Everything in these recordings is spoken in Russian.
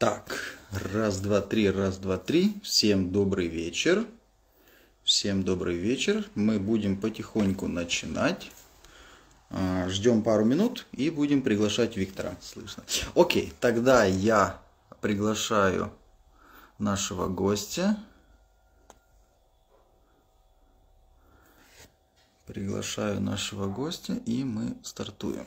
Так, раз, два, три, раз, два, три. Всем добрый вечер. Всем добрый вечер. Мы будем потихоньку начинать. Ждем пару минут и будем приглашать Виктора. Слышно? Окей, тогда я приглашаю нашего гостя. Приглашаю нашего гостя, и мы стартуем.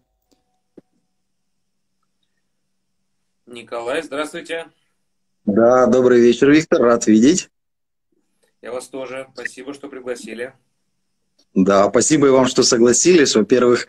Николай, здравствуйте. Да, добрый вечер, Виктор. Рад видеть. Я вас тоже. Спасибо, что пригласили. Да, спасибо и вам, что согласились. Во-первых,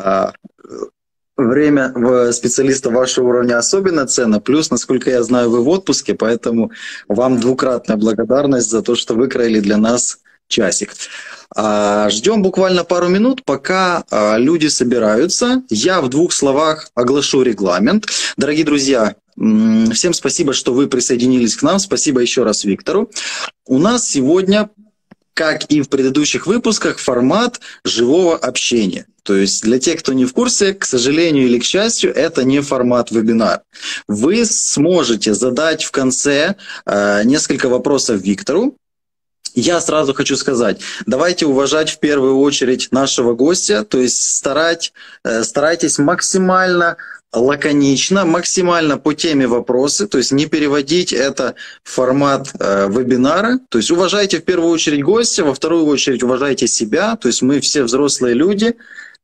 время специалиста вашего уровня особенно ценно. Плюс, насколько я знаю, вы в отпуске, поэтому вам двукратная благодарность за то, что выкроили для нас часик. Ждем буквально пару минут, пока люди собираются. Я в двух словах оглашу регламент. Дорогие друзья, всем спасибо, что вы присоединились к нам. Спасибо еще раз Виктору. У нас сегодня, как и в предыдущих выпусках, формат живого общения. То есть для тех, кто не в курсе, к сожалению или к счастью, это не формат вебинар. Вы сможете задать в конце несколько вопросов Виктору. Я сразу хочу сказать, давайте уважать в первую очередь нашего гостя, то есть старайтесь максимально лаконично, максимально по теме вопросы, то есть не переводить это в формат вебинара, то есть уважайте в первую очередь гостя, во вторую очередь уважайте себя, то есть мы все взрослые люди,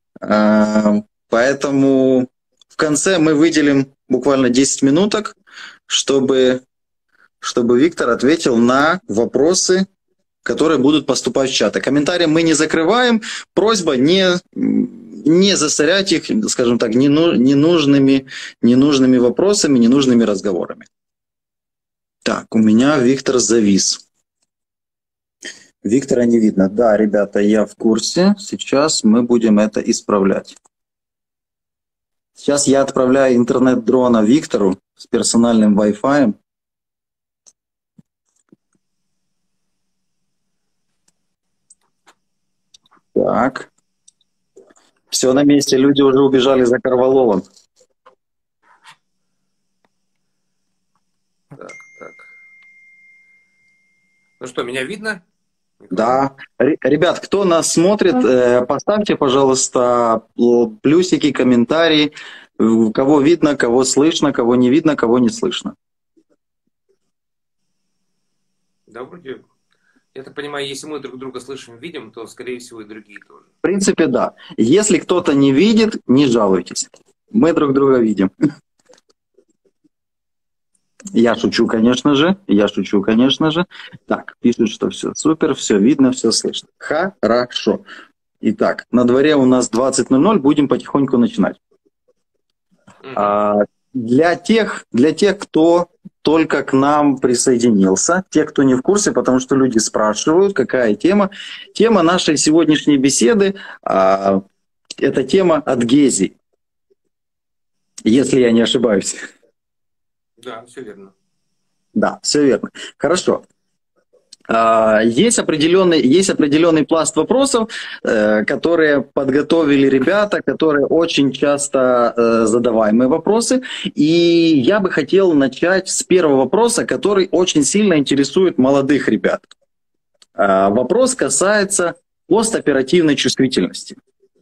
поэтому в конце мы выделим буквально 10 минуток, чтобы Виктор ответил на вопросы, которые будут поступать в чат. А комментарии мы не закрываем. Просьба не засорять их, скажем так, ненужными вопросами, ненужными разговорами. Так, у меня Виктор завис. Виктора не видно. Да, ребята, я в курсе. Сейчас мы будем это исправлять. Сейчас я отправляю интернет-дрона Виктору с персональным Wi-Fi. Так. Все на месте, люди уже убежали за корвалолом. Так. Ну что, меня видно? Да. Ребят, кто нас смотрит, поставьте, пожалуйста, плюсики, комментарии. Кого видно, кого слышно, кого не видно, кого не слышно. Да, вроде. Я так понимаю, если мы друг друга слышим, видим, то, скорее всего, и другие тоже. В принципе, да. Если кто-то не видит, не жалуйтесь. Мы друг друга видим. Я шучу, конечно же. Так, пишут, что все супер, все видно, все слышно. Хорошо. Итак, на дворе у нас 20:00, будем потихоньку начинать. Для тех, кто только к нам присоединился, те, кто не в курсе, потому что люди спрашивают, какая тема. Тема нашей сегодняшней беседы это тема адгезии, если я не ошибаюсь. Да, все верно. Да, все верно. Хорошо. Есть определенный пласт вопросов, которые подготовили ребята, которые очень часто задаваемые вопросы. И я бы хотел начать с первого вопроса, который очень сильно интересует молодых ребят. Вопрос касается постоперативной чувствительности.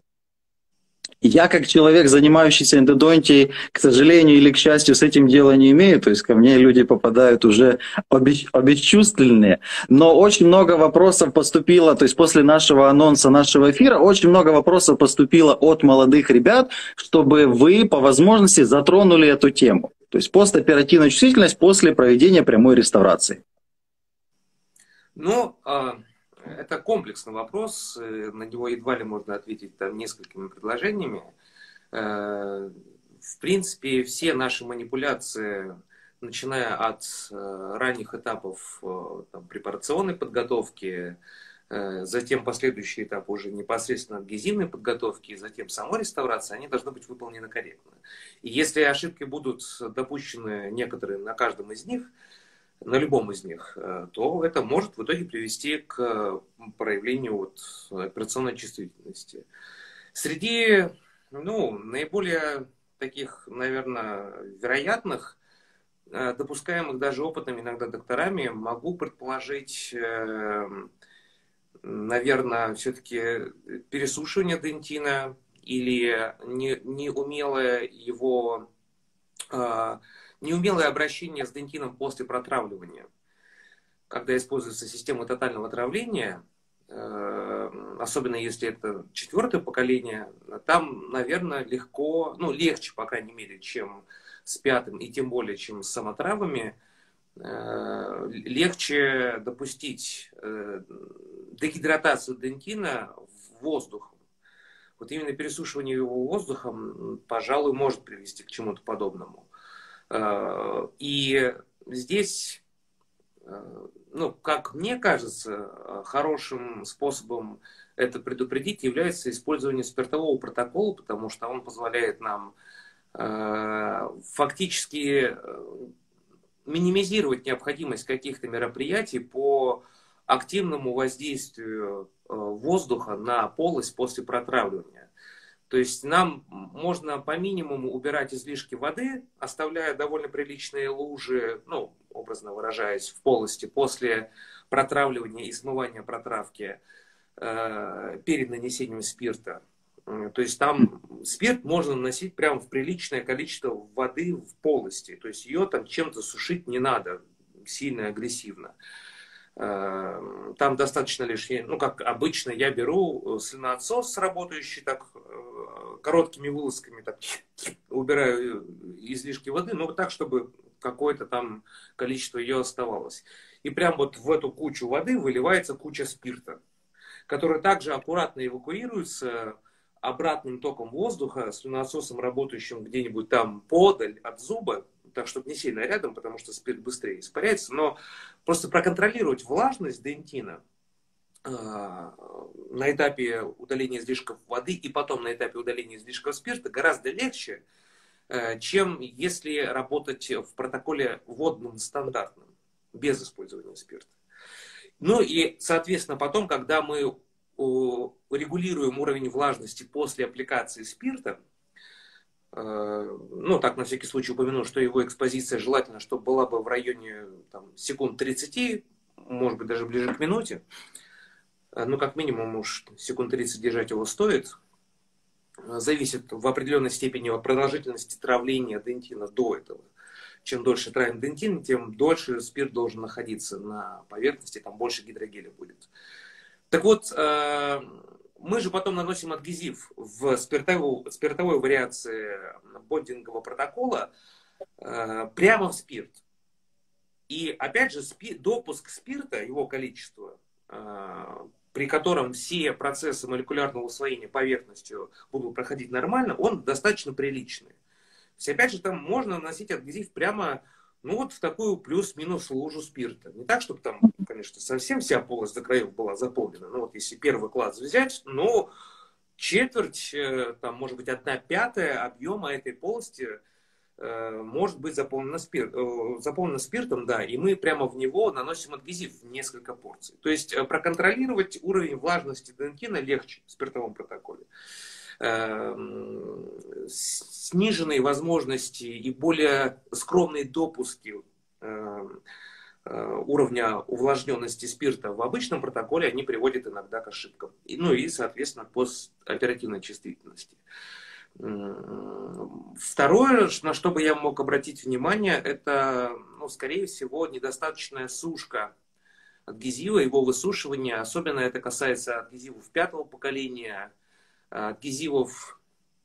Я, как человек, занимающийся эндодонтией, к сожалению или к счастью, с этим дела не имею. То есть ко мне люди попадают уже обесчувственные. Но очень много вопросов поступило, то есть после нашего анонса, нашего эфира, очень много вопросов поступило от молодых ребят, чтобы вы по возможности затронули эту тему. То есть постоперативная чувствительность после проведения прямой реставрации. Ну, это комплексный вопрос, на него едва ли можно ответить там несколькими предложениями. В принципе, все наши манипуляции, начиная от ранних этапов там, препарационной подготовки, затем последующий этап уже непосредственно адгезивной подготовки, и затем самой реставрации, они должны быть выполнены корректно. И если ошибки будут допущены некоторые на каждом из них, на любом из них, то это может в итоге привести к проявлению операционной чувствительности. Среди наиболее таких, наверное, вероятных допускаемых даже опытными иногда докторами, могу предположить, наверное, все-таки пересушивание дентина или неумелое его, неумелое обращение с дентином после протравливания. Когда используется система тотального травления, особенно если это четвертое поколение, там, наверное, легко, ну, легче, по крайней мере, чем с пятым, и тем более, чем с самотравами, легче допустить дегидратацию дентина воздухом. Вот именно пересушивание его воздухом, пожалуй, может привести к чему-то подобному. И здесь, ну, как мне кажется, хорошим способом это предупредить является использование спиртового протокола, потому что он позволяет нам фактически минимизировать необходимость каких-то мероприятий по активному воздействию воздуха на полость после протравливания. То есть нам можно по минимуму убирать излишки воды, оставляя довольно приличные лужи, ну, образно выражаясь, в полости после протравливания и смывания протравки перед нанесением спирта. То есть там спирт можно наносить прямо в приличное количество воды в полости. То есть ее там чем-то сушить не надо сильно агрессивно. Там достаточно лишь, ну как обычно, я беру слюноотсос, работающий так короткими вылазками, так, убираю излишки воды, но так, чтобы какое-то там количество ее оставалось. И прям вот в эту кучу воды выливается куча спирта, которая также аккуратно эвакуируется обратным током воздуха, слюноотсосом, работающим где-нибудь там подаль от зуба, так, чтобы не сильно рядом, потому что спирт быстрее испаряется, но просто проконтролировать влажность дентина на этапе удаления излишков воды и потом на этапе удаления излишков спирта гораздо легче, чем если работать в протоколе водном стандартном, без использования спирта. Ну и, соответственно, потом, когда мы регулируем уровень влажности после аппликации спирта, ну, так, на всякий случай упомяну, что его экспозиция желательно, чтобы была бы в районе там, секунд 30, может быть, даже ближе к минуте. Ну, как минимум, уж секунд 30 держать его стоит. Зависит в определенной степени от продолжительности травления дентина до этого. Чем дольше травим дентин, тем дольше спирт должен находиться на поверхности, там больше гидрогеля будет. Так вот, мы же потом наносим адгезив в спиртовой вариации бондингового протокола прямо в спирт. И опять же, допуск спирта, его количество, при котором все процессы молекулярного усвоения поверхностью будут проходить нормально, он достаточно приличный. То есть, опять же, там можно наносить адгезив прямо, ну, вот в такую плюс-минус лужу спирта. Не так, чтобы там, конечно, совсем вся полость до краев была заполнена. Ну, вот если первый класс взять, ну, четверть, там, может быть, 1/5 объема этой полости может быть заполнена спиртом, да, и мы прямо в него наносим адгезив в несколько порций. То есть проконтролировать уровень влажности дентина легче в спиртовом протоколе. Сниженные возможности и более скромные допуски уровня увлажненности спирта в обычном протоколе, они приводят иногда к ошибкам. Ну и, соответственно, к постоперативной чувствительности. Второе, на что бы я мог обратить внимание, это, ну, скорее всего, недостаточная сушка адгезива, его высушивание. Особенно это касается адгезивов 5-го поколения, адгезивов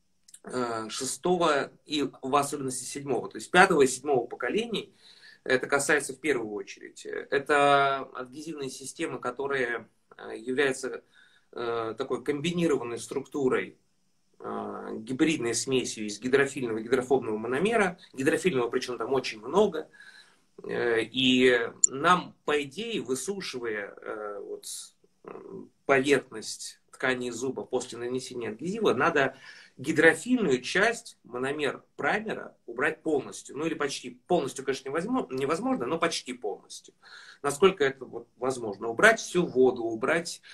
6-го и в особенности 7-го. То есть 5-го и 7-го поколений это касается в первую очередь. Это адгезивные системы, которые являются такой комбинированной структурой, гибридной смесью из гидрофильного и гидрофобного мономера. Гидрофильного причем там очень много. И нам, по идее, высушивая вот, поверхность ткани зуба после нанесения адгезива, надо гидрофильную часть, мономер праймера, убрать полностью. Ну или почти. Полностью, конечно, невозможно, но почти полностью. Насколько это вот возможно. Убрать всю воду, убрать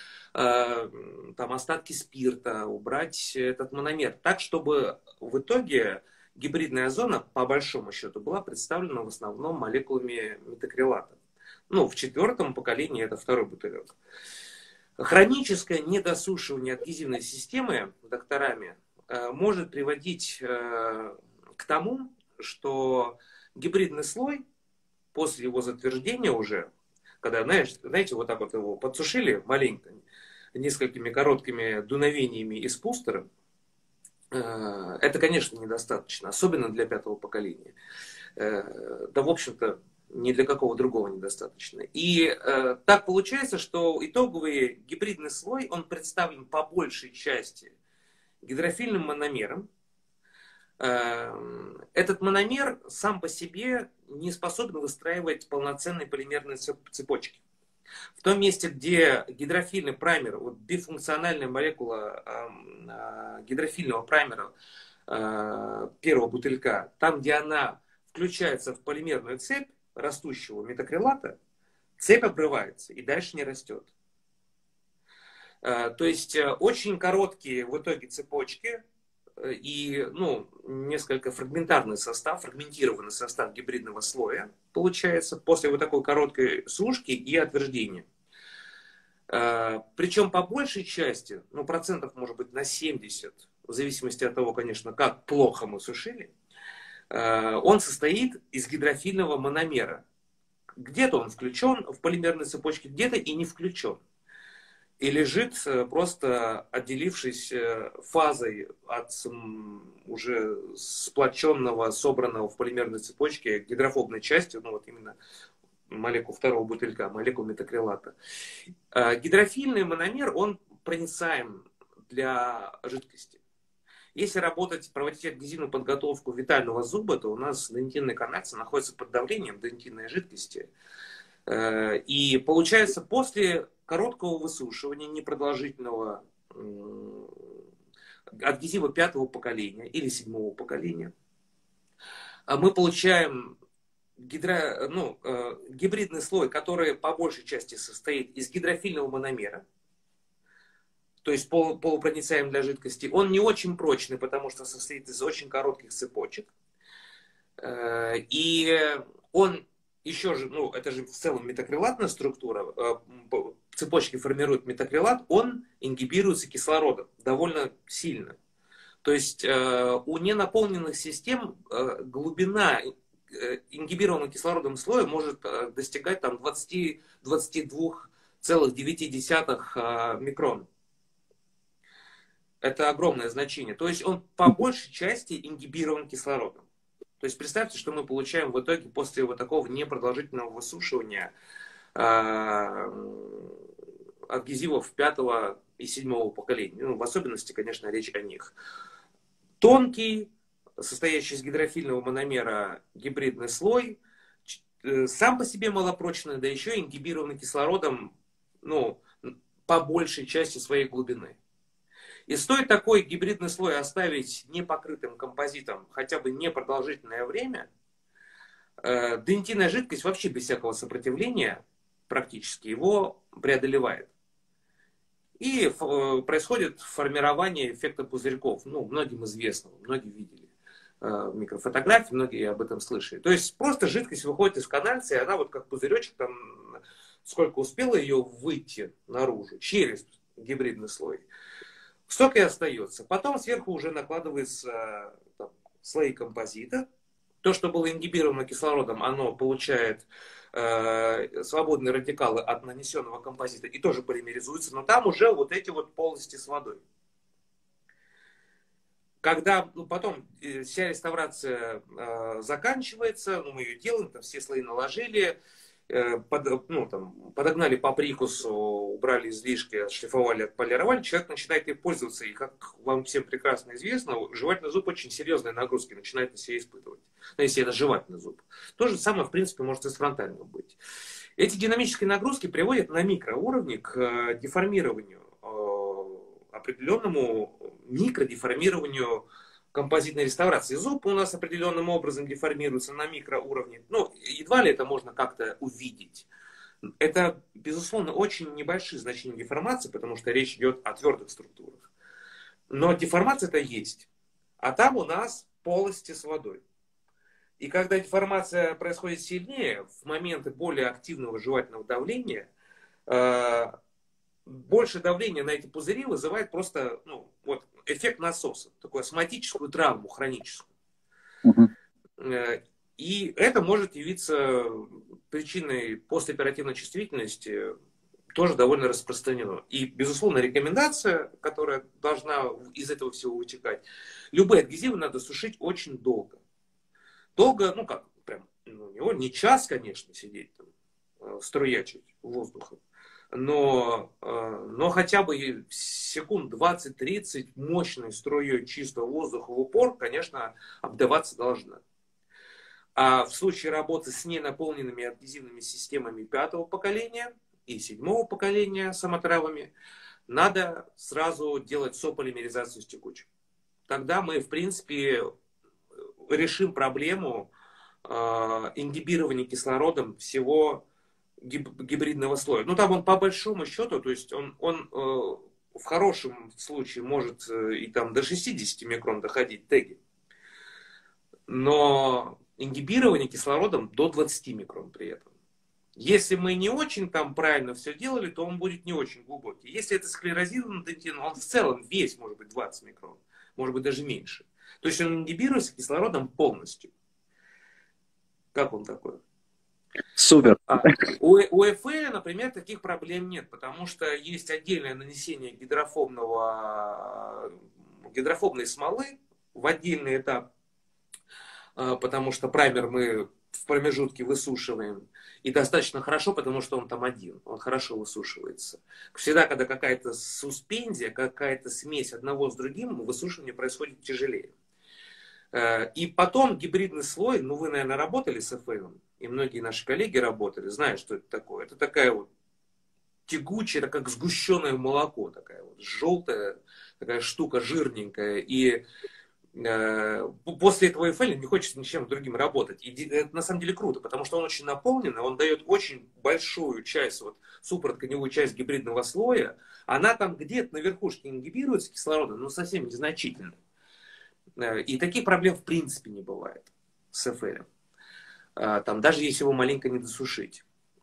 там остатки спирта, убрать этот мономер. Так, чтобы в итоге гибридная озона, по большому счету, была представлена в основном молекулами метакрилата. Ну, в четвертом поколении это второй бутылек. Хроническое недосушивание адгезивной системы докторами может приводить к тому, что гибридный слой после его затверждения уже, когда, знаете, вот так вот его подсушили маленько, несколькими короткими дуновениями из пустера, это, конечно, недостаточно, особенно для пятого поколения. Да, в общем-то, ни для какого другого недостаточно. И так получается, что итоговый гибридный слой, он представлен по большей части гидрофильным мономером. Этот мономер сам по себе не способен выстраивать полноценные полимерные цепочки. В том месте, где гидрофильный праймер, вот бифункциональная молекула гидрофильного праймера первого бутылька, там, где она включается в полимерную цепь растущего метакрилата, цепь обрывается и дальше не растет. То есть очень короткие в итоге цепочки и несколько фрагментированный состав гибридного слоя получается после вот такой короткой сушки и отверждения. Причем по большей части, процентов может быть на 70, в зависимости от того, конечно, как плохо мы сушили, он состоит из гидрофильного мономера. Где-то он включен в полимерной цепочке, где-то и не включен. И лежит просто отделившись фазой от уже сплоченного, собранного в полимерной цепочке гидрофобной части, вот именно молекул второго бутылька, молекул метакрилата. Гидрофильный мономер, он проницаем для жидкости. Если проводить адгезивную подготовку витального зуба, то у нас дентинная канальца находится под давлением дентинной жидкости. И получается, после короткого высушивания, непродолжительного адгезива пятого поколения или седьмого поколения, мы получаем гибридный слой, который по большей части состоит из гидрофильного мономера, то есть полупроницаем для жидкости. Он не очень прочный, потому что состоит из очень коротких цепочек. И он еще же, это же в целом метакрилатная структура, цепочки формируют метакрилат, он ингибируется кислородом довольно сильно. То есть у ненаполненных систем глубина ингибированного кислородом слоя может достигать 22,9 микрон. Это огромное значение. То есть он по большей части ингибирован кислородом. То есть представьте, что мы получаем в итоге после вот такого непродолжительного высушивания адгезивов пятого и седьмого поколения. В особенности, конечно, речь о них. Тонкий, состоящий из гидрофильного мономера гибридный слой, сам по себе малопрочный, да еще ингибированный кислородом, по большей части своей глубины. И стоит такой гибридный слой оставить непокрытым композитом хотя бы непродолжительное время, дентинная жидкость вообще без всякого сопротивления практически его преодолевает. И происходит формирование эффекта пузырьков. Многим известного, многие видели микрофотографии, многие об этом слышали. То есть просто жидкость выходит из канальца, и она вот как пузыречек, сколько успела ее выйти наружу через гибридный слой, столько и остается. Потом сверху уже накладывается слои композита. То, что было ингибировано кислородом, оно получает свободные радикалы от нанесенного композита и тоже полимеризуется, но там уже вот эти вот полости с водой. Когда потом вся реставрация заканчивается, мы ее делаем, все слои наложили, подогнали по прикусу, убрали излишки, отшлифовали, отполировали, человек начинает ей пользоваться. И как вам всем прекрасно известно, жевательный зуб очень серьезные нагрузки начинает на себя испытывать. Если это жевательный зуб. То же самое, в принципе, может и с фронтальным быть. Эти динамические нагрузки приводят на микроуровне к деформированию, определенному микродеформированию композитной реставрации. Зуб у нас определенным образом деформируется на микроуровне. Едва ли это можно как-то увидеть. Это, безусловно, очень небольшие значения деформации, потому что речь идет о твердых структурах. Но деформация-то есть. А там у нас полости с водой. И когда деформация происходит сильнее, в моменты более активного жевательного давления, больше давления на эти пузыри вызывает просто вот, эффект насоса, такую астматическую травму хроническую. Мгм. И это может явиться причиной послеоперативной чувствительности, тоже довольно распространено. И, безусловно, рекомендация, которая должна из этого всего вытекать, любые адгезивы надо сушить очень долго. Долго, ну как, прям, не час, конечно, сидеть там, струячить воздухом, но хотя бы секунд 20-30 мощной струей чистого воздуха в упор, конечно, обдаваться должна. А в случае работы с ненаполненными адгезивными системами пятого поколения и седьмого поколения самотравами, надо сразу делать сополимеризацию с текучим. Тогда мы, в принципе, решим проблему ингибирования кислородом всего гибридного слоя. Ну, там он по большому счету, то есть он в хорошем случае может и там до 60 микрон доходить теги, но ингибирование кислородом до 20 микрон при этом. Если мы не очень там правильно все делали, то он будет не очень глубокий. Если это склерозированный дентин, он в целом весь может быть 20 микрон, может быть даже меньше. То есть он ингибируется кислородом полностью. Как он такой? Супер. У ЭФЭ, например, таких проблем нет, потому что есть отдельное нанесение гидрофобной смолы в отдельный этап, потому что праймер мы в промежутке высушиваем. И достаточно хорошо, потому что он там один, он хорошо высушивается. Всегда, когда какая-то суспензия, какая-то смесь одного с другим, высушивание происходит тяжелее. И потом гибридный слой, ну вы, наверное, работали с ЭФЭном, и многие наши коллеги работали, знают, что это такое. Это такая вот тягучая, это как сгущенное молоко, такая вот желтая, такая штука жирненькая. И после этого ЭФЭ не хочется ничем другим работать. И это на самом деле круто, потому что он очень наполненный, он дает очень большую часть, вот супротканевую часть гибридного слоя. Она там где-то на верхушке ингибируется кислородом, но совсем незначительно. И таких проблем в принципе не бывает с ЭФЭ. Там, даже если его маленько не досушить.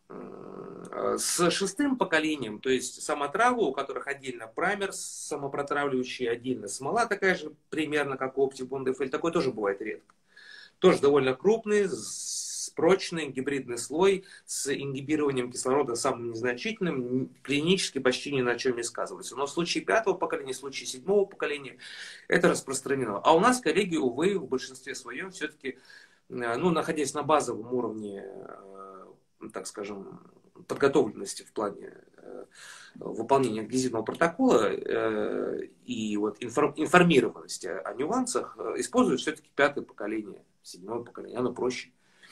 С шестым поколением, то есть самотравы, у которых отдельно праймер самопротравливающий, отдельно смола такая же, примерно как у Оптибонд ФЛ, такой тоже бывает редко. Тоже довольно крупный, прочный гибридный слой с ингибированием кислорода самым незначительным, клинически почти ни на чем не сказывается. Но в случае пятого поколения, в случае седьмого поколения это распространено. А у нас коллеги, увы, в большинстве своем все-таки, ну, находясь на базовом уровне, так скажем, подготовленности в плане выполнения адгезивного протокола и вот информированности о нюансах, используют все-таки пятое поколение, седьмое поколение. Оно проще.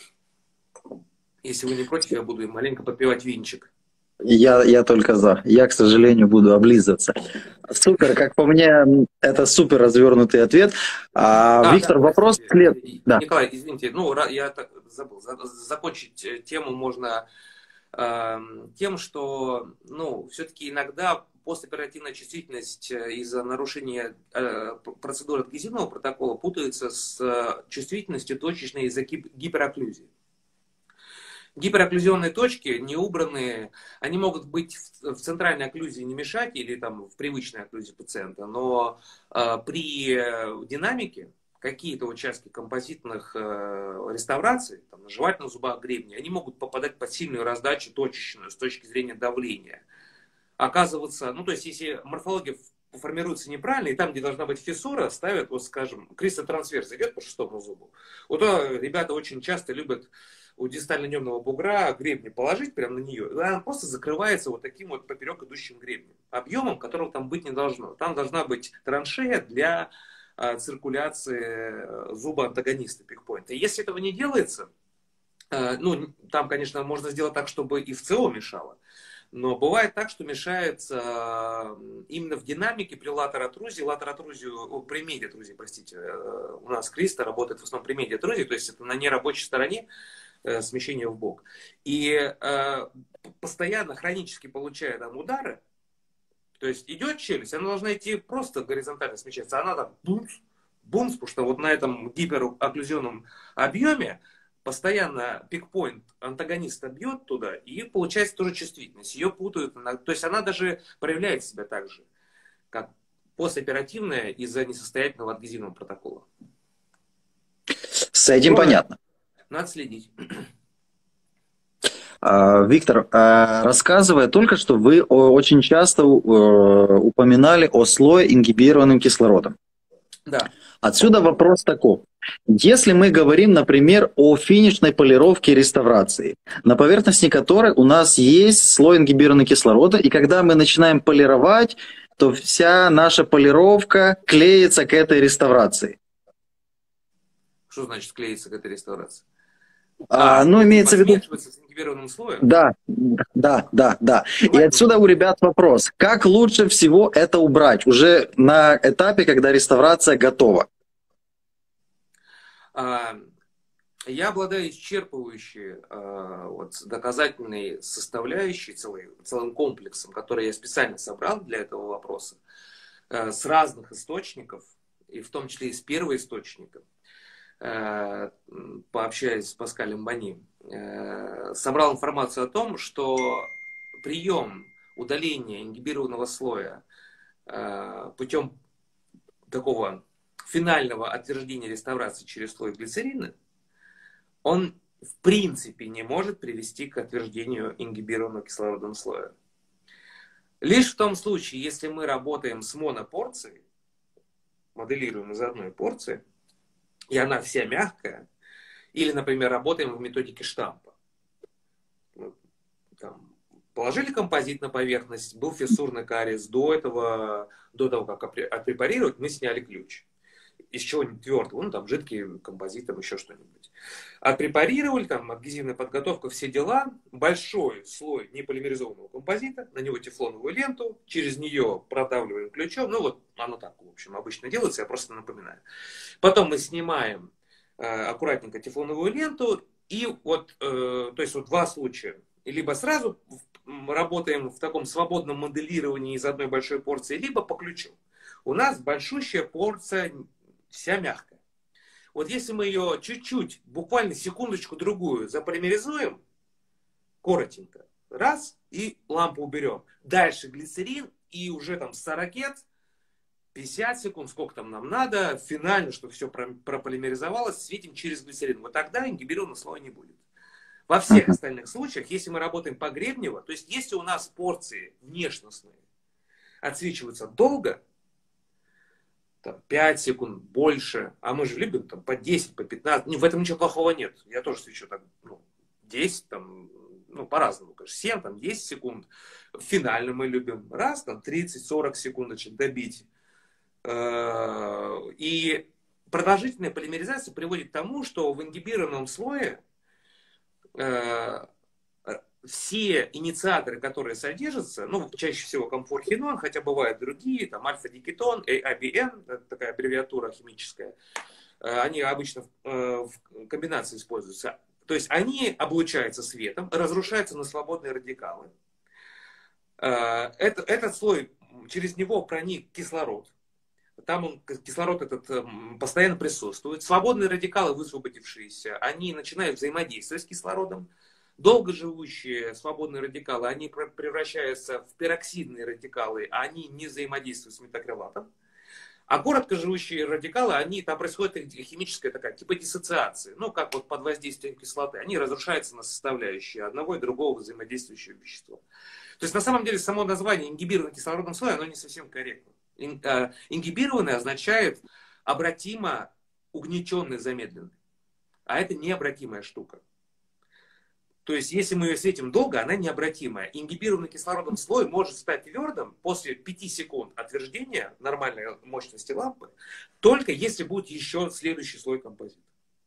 Если вы не против, я буду им маленько подпевать винчик. Я только за. Я, к сожалению, буду облизываться. Супер, как по мне, это супер развернутый ответ. Виктор, Да, вопрос след... Да. Николай, извините, ну, я так забыл. Закончить тему можно тем, что, ну, все-таки иногда послеоперативная чувствительность из-за нарушения процедуры адгезивного протокола путается с чувствительностью точечной из-за гиперокклюзии. Гиперокклюзионные точки, не убранные, они могут быть в центральной окклюзии не мешать или там в привычной окклюзии пациента, но при динамике какие-то участки композитных реставраций, там, на жевательных зубах, гребне, они могут попадать под сильную раздачу точечную с точки зрения давления. Оказываться, ну то есть если морфология формируется неправильно, и там, где должна быть фиссура, ставят, вот скажем, кристотрансверс идет по шестому зубу. Вот ребята очень часто любят у дистально-небного бугра гребни положить прямо на нее, и она просто закрывается вот таким вот поперек идущим гребнем, объемом, которого там быть не должно. Там должна быть траншея для циркуляции зуба антагониста пикпоинта. И если этого не делается, ну, там, конечно, можно сделать так, чтобы и в ЦО мешало. Но бывает так, что мешается именно в динамике при латеротрузию, при медиатрузии, простите. У нас Криста работает в основном при медиатрузии, то есть это на нерабочей стороне смещение в бок. И постоянно хронически получая там удары, то есть идет челюсть, она должна идти просто горизонтально смещаться, она там бумс, потому что вот на этом гиперокклюзионном объеме постоянно пикпоинт антагониста бьет туда, и получается тоже чувствительность. Ее путают, то есть она даже проявляет себя так же, как постоперативная из-за несостоятельного адгезивного протокола. С этим Кроме, понятно. надо следить. Виктор, рассказывая только что, вы очень часто упоминали о слое ингибированным кислородом. Да. Отсюда вопрос такой. Если мы говорим, например, о финишной полировке и реставрации, на поверхности которой у нас есть слой ингибированного кислорода, и когда мы начинаем полировать, то вся наша полировка клеится к этой реставрации. Что значит клеится к этой реставрации? Ну, имеется в виду... Смешивается с ингибированным слоем? Да. И отсюда у ребят вопрос. Как лучше всего это убрать уже на этапе, когда реставрация готова? Я обладаю исчерпывающей доказательной составляющей, целым комплексом, который я специально собрал для этого вопроса, с разных источников, и в том числе из первоисточника, пообщаясь с Паскалем Бони, собрал информацию о том, что прием удаления ингибированного слоя путем такого финального отверждения реставрации через слой глицерина, он в принципе не может привести к отверждению ингибированного кислородом слоя. Лишь в том случае, если мы работаем с монопорцией, моделируем из одной порции, и она вся мягкая, или, например, работаем в методике штампа. Там, положили композит на поверхность, был фиссурный кариес, до того, как отпрепарировать, мы сняли ключ. Из чего-нибудь твердого, ну там жидкий композит, там еще что-нибудь. Отпрепарировали, там адгезивная подготовка, все дела, большой слой неполимеризованного композита, на него тефлоновую ленту, через нее продавливаем ключом, ну вот оно так, в общем, обычно делается, я просто напоминаю. Потом мы снимаем аккуратненько тефлоновую ленту, и вот, то есть вот два случая, и либо сразу работаем в таком свободном моделировании из одной большой порции, либо по ключу. У нас большущая порция вся мягкая. Вот если мы ее чуть-чуть, буквально секундочку-другую заполимеризуем, коротенько, раз, и лампу уберем. Дальше глицерин, и уже там 40, 50 секунд, сколько там нам надо, финально, чтобы все прополимеризовалось, светим через глицерин. Вот тогда ингибированного слоя не будет. Во всех остальных случаях, если мы работаем погребнево, то есть если у нас порции внешностные отсвечиваются долго, там, 5 секунд, больше, а мы же любим там, по 10, по 15, в этом ничего плохого нет. Я тоже свечу так, 10, там, по-разному, конечно, 7, там, 10 секунд. Финально мы любим раз, там, 30-40 секундочек добить. И продолжительная полимеризация приводит к тому, что в ингибированном слое все инициаторы, которые содержатся, чаще всего комфорхинон, хотя бывают другие, там альфа-дикетон, ABN, это такая аббревиатура химическая, они обычно в комбинации используются. То есть они облучаются светом, разрушаются на свободные радикалы. Этот слой, через него проник кислород. Там кислород этот постоянно присутствует. Свободные радикалы, высвободившиеся, они начинают взаимодействовать с кислородом. Долгоживущие свободные радикалы, они превращаются в пероксидные радикалы, а они не взаимодействуют с метакрилатом. А короткоживущие радикалы, там происходит химическая такая, типа диссоциация. Как вот под воздействием кислоты. Они разрушаются на составляющие одного и другого взаимодействующего вещества. То есть на самом деле само название ингибированный кислородным слоем, оно не совсем корректно. Ингибированный означает обратимо угнетенный, замедленный. А это необратимая штука. То есть, если мы ее светим долго, она необратимая. Ингибированный кислородом слой может стать твердым после 5 секунд отверждения нормальной мощности лампы, только если будет еще следующий слой композита.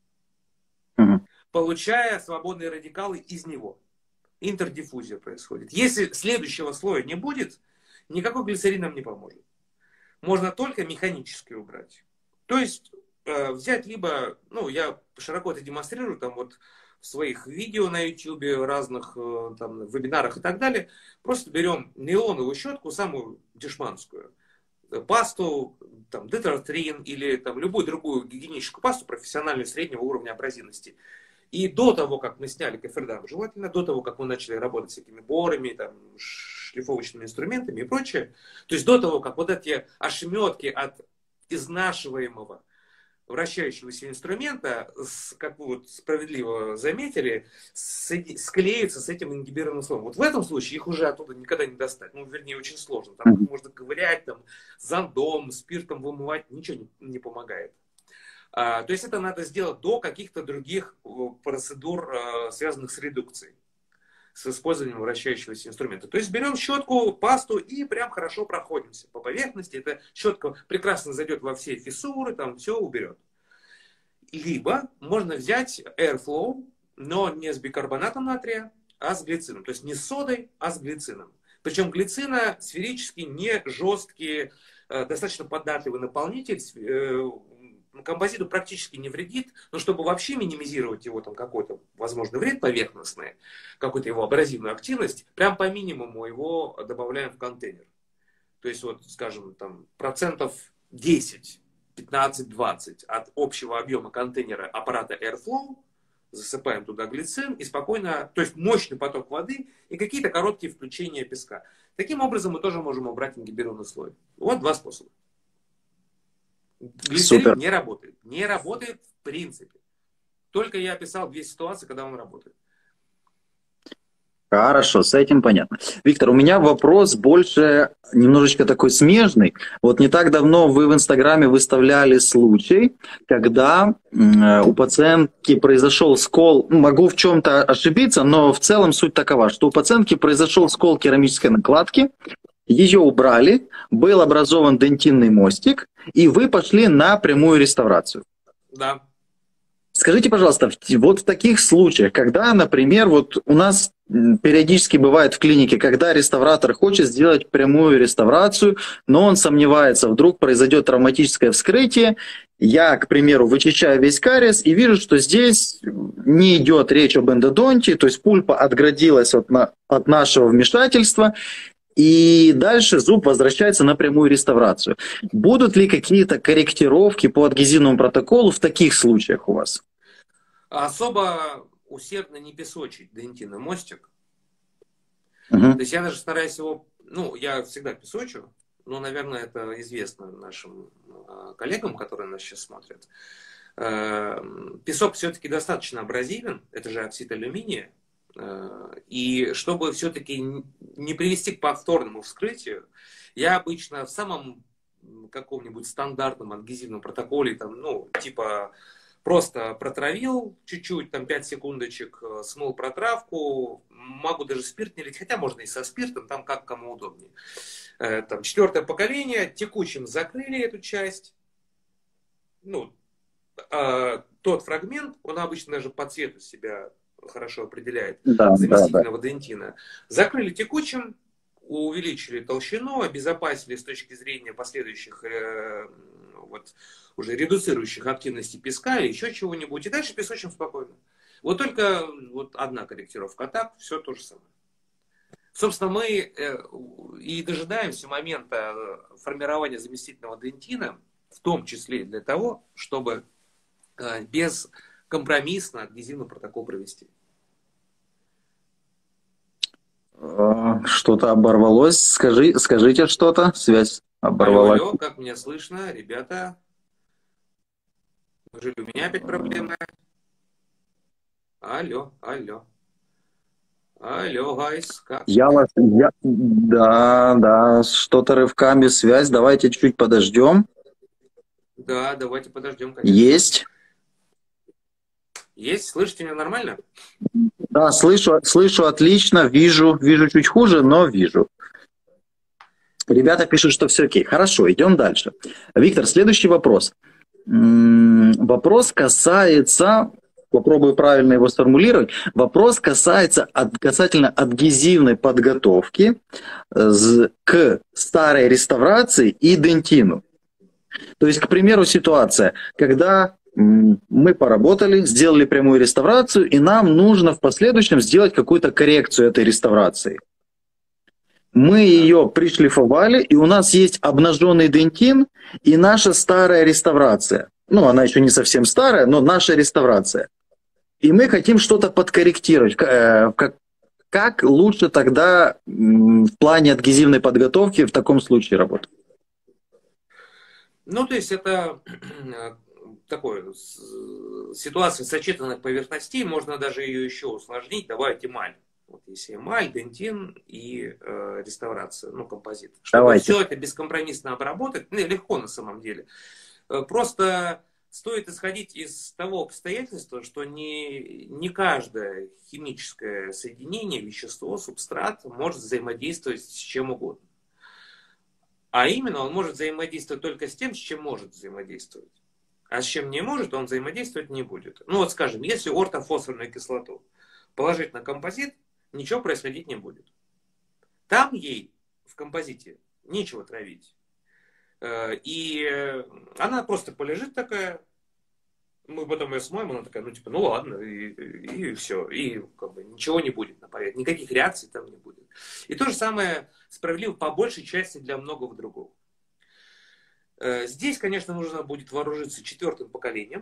Получая свободные радикалы из него. Интердиффузия происходит. Если следующего слоя не будет, никакой глицерин нам не поможет. Можно только механически убрать. То есть, взять либо, я широко это демонстрирую, там вот в своих видео на YouTube, разных там, вебинарах и так далее. Просто берем нейлоновую щетку, самую дешманскую. пасту, там, детратрин или там, любую другую гигиеническую пасту профессиональную среднего уровня абразивности. И до того, как мы сняли кофердам, желательно до того, как мы начали работать с этими борами, там, шлифовочными инструментами и прочее, то есть до того, как вот эти ошметки от изнашиваемого вращающегося инструмента, как вы вот справедливо заметили, склеются с этим ингибированным слоем. Вот в этом случае их уже оттуда никогда не достать. Ну, вернее, очень сложно. Там их можно ковырять, там, зондом, спиртом вымывать, ничего не помогает. То есть это надо сделать до каких-то других процедур, связанных с редукцией, с использованием вращающегося инструмента. То есть берем щетку, пасту и прям хорошо проходимся по поверхности. Эта щетка прекрасно зайдет во все фиссуры, там все уберет. Либо можно взять Airflow, но не с бикарбонатом натрия, а с глицином. То есть не с содой, а с глицином. Причем глицина сферически не жесткий, достаточно податливый наполнитель, композиту практически не вредит, но чтобы вообще минимизировать его там какой-то возможный вред поверхностный, какую-то его абразивную активность, прям по минимуму его добавляем в контейнер. То есть вот, скажем, там процентов 10, 15, 20 от общего объема контейнера аппарата Airflow засыпаем туда глицин и спокойно, то есть мощный поток воды и какие-то короткие включения песка. Таким образом мы тоже можем убрать ингибированный слой. Вот два способа. Глицерин не работает. Не работает в принципе. Только я описал две ситуации, когда он работает. Хорошо, с этим понятно. Виктор, у меня вопрос больше немножечко такой смежный. Вот не так давно вы в Инстаграме выставляли случай, когда у пациентки произошел скол, могу в чем-то ошибиться, но в целом суть такова, что у пациентки произошел скол керамической накладки, ее убрали, был образован дентинный мостик, и вы пошли на прямую реставрацию. Да. Скажите, пожалуйста, вот в таких случаях, когда, например, вот у нас периодически бывает в клинике, когда реставратор хочет сделать прямую реставрацию, но он сомневается, вдруг произойдет травматическое вскрытие, я, к примеру, вычищаю весь кариес и вижу, что здесь не идет речь об эндодонтии, то есть пульпа отградилась от нашего вмешательства, и дальше зуб возвращается на прямую реставрацию. Будут ли какие-то корректировки по адгезивному протоколу в таких случаях у вас? Особо усердно не песочить дентинный мостик. Угу. То есть я даже стараюсь его... Ну, я всегда песочу, но, наверное, это известно нашим коллегам, которые нас сейчас смотрят. Песок все-таки достаточно абразивен, это же оксид алюминия. И чтобы все-таки не привести к повторному вскрытию, я обычно в самом каком-нибудь стандартном адгезивном протоколе, там, ну, типа просто протравил чуть-чуть, там 5 секундочек, смыл протравку, могу даже спирт не лить, хотя можно и со спиртом, там как кому удобнее. Там 4-е поколение, текучим закрыли эту часть. Ну, тот фрагмент, он обычно даже по цвету себя хорошо определяет, заместительного дентина. Закрыли текучим, увеличили толщину, обезопасили с точки зрения последующих вот, уже редуцирующих активности песка или еще чего-нибудь. И дальше песочим спокойно. Вот только вот одна корректировка, а так все то же самое. Собственно, мы и дожидаемся момента формирования заместительного дентина, в том числе для того, чтобы бескомпромиссно адгезивный протокол провести. Что-то оборвалось. Скажите что-то. Связь оборвалась. Алло, как меня слышно, ребята? Неужели у меня опять проблемы? Алло. Алло, гайс, как? Да, что-то рывками связь. Давайте чуть подождем. Да, давайте подождем. Конечно. Есть. Слышите меня нормально? Да, слышу отлично, вижу чуть хуже, но вижу. Ребята пишут, что все окей. Хорошо, идем дальше. Виктор, следующий вопрос. Вопрос касается, попробую правильно его сформулировать, вопрос касательно адгезивной подготовки к старой реставрации и дентину. То есть, к примеру, ситуация, когда мы поработали, сделали прямую реставрацию, и нам нужно в последующем сделать какую-то коррекцию этой реставрации. Мы Так. ее пришлифовали, и у нас есть обнаженный дентин и наша старая реставрация. Ну, она еще не совсем старая, но наша реставрация. И мы хотим что-то подкорректировать. Как лучше тогда в плане адгезивной подготовки в таком случае работать? Ну, то есть это такое, ситуация сочетанных поверхностей, можно даже ее еще усложнить, добавить эмаль. Вот если эмаль, дентин и реставрация, ну, композит. Чтобы Давайте. все это бескомпромиссно обработать, ну, легко на самом деле. Просто стоит исходить из того обстоятельства, что не каждое химическое соединение, вещество, субстрат может взаимодействовать с чем угодно. А именно, он может взаимодействовать только с тем, с чем может взаимодействовать. А с чем не может, он взаимодействовать не будет. Ну вот скажем, если ортофосфорную кислоту положить на композит, ничего происходить не будет. Там ей, в композите, нечего травить. И она просто полежит такая, мы потом ее смоем, она такая, ну типа, ну ладно, и все, и как бы ничего не будет на поверхности, никаких реакций там не будет. И то же самое справедливо по большей части для многого другого. Здесь, конечно, нужно будет вооружиться четвертым поколением.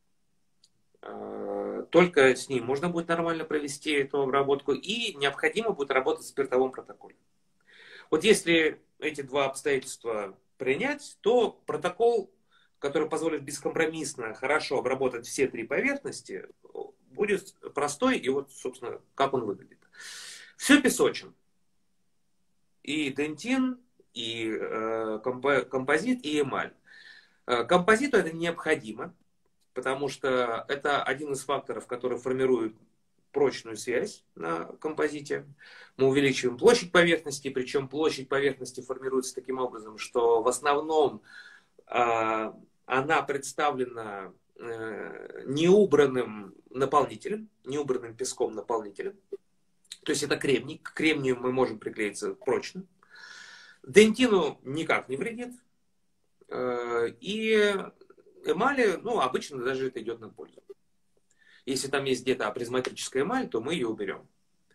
Только с ним можно будет нормально провести эту обработку. И необходимо будет работать в спиртовом протоколе. Вот если эти два обстоятельства принять, то протокол, который позволит бескомпромиссно хорошо обработать все три поверхности, будет простой. И вот, собственно, как он выглядит. Все песочим. И дентин, и композит, и эмаль. Композиту это необходимо, потому что это один из факторов, который формирует прочную связь на композите. Мы увеличиваем площадь поверхности, причем площадь поверхности формируется таким образом, что в основном она представлена неубранным наполнителем, неубранным песком наполнителем. То есть это кремний. К кремнию мы можем приклеиться прочно. Дентину никак не вредит. И эмали, ну, обычно даже это идет на пользу. Если там есть где-то апризматическая эмаль, то мы ее уберем.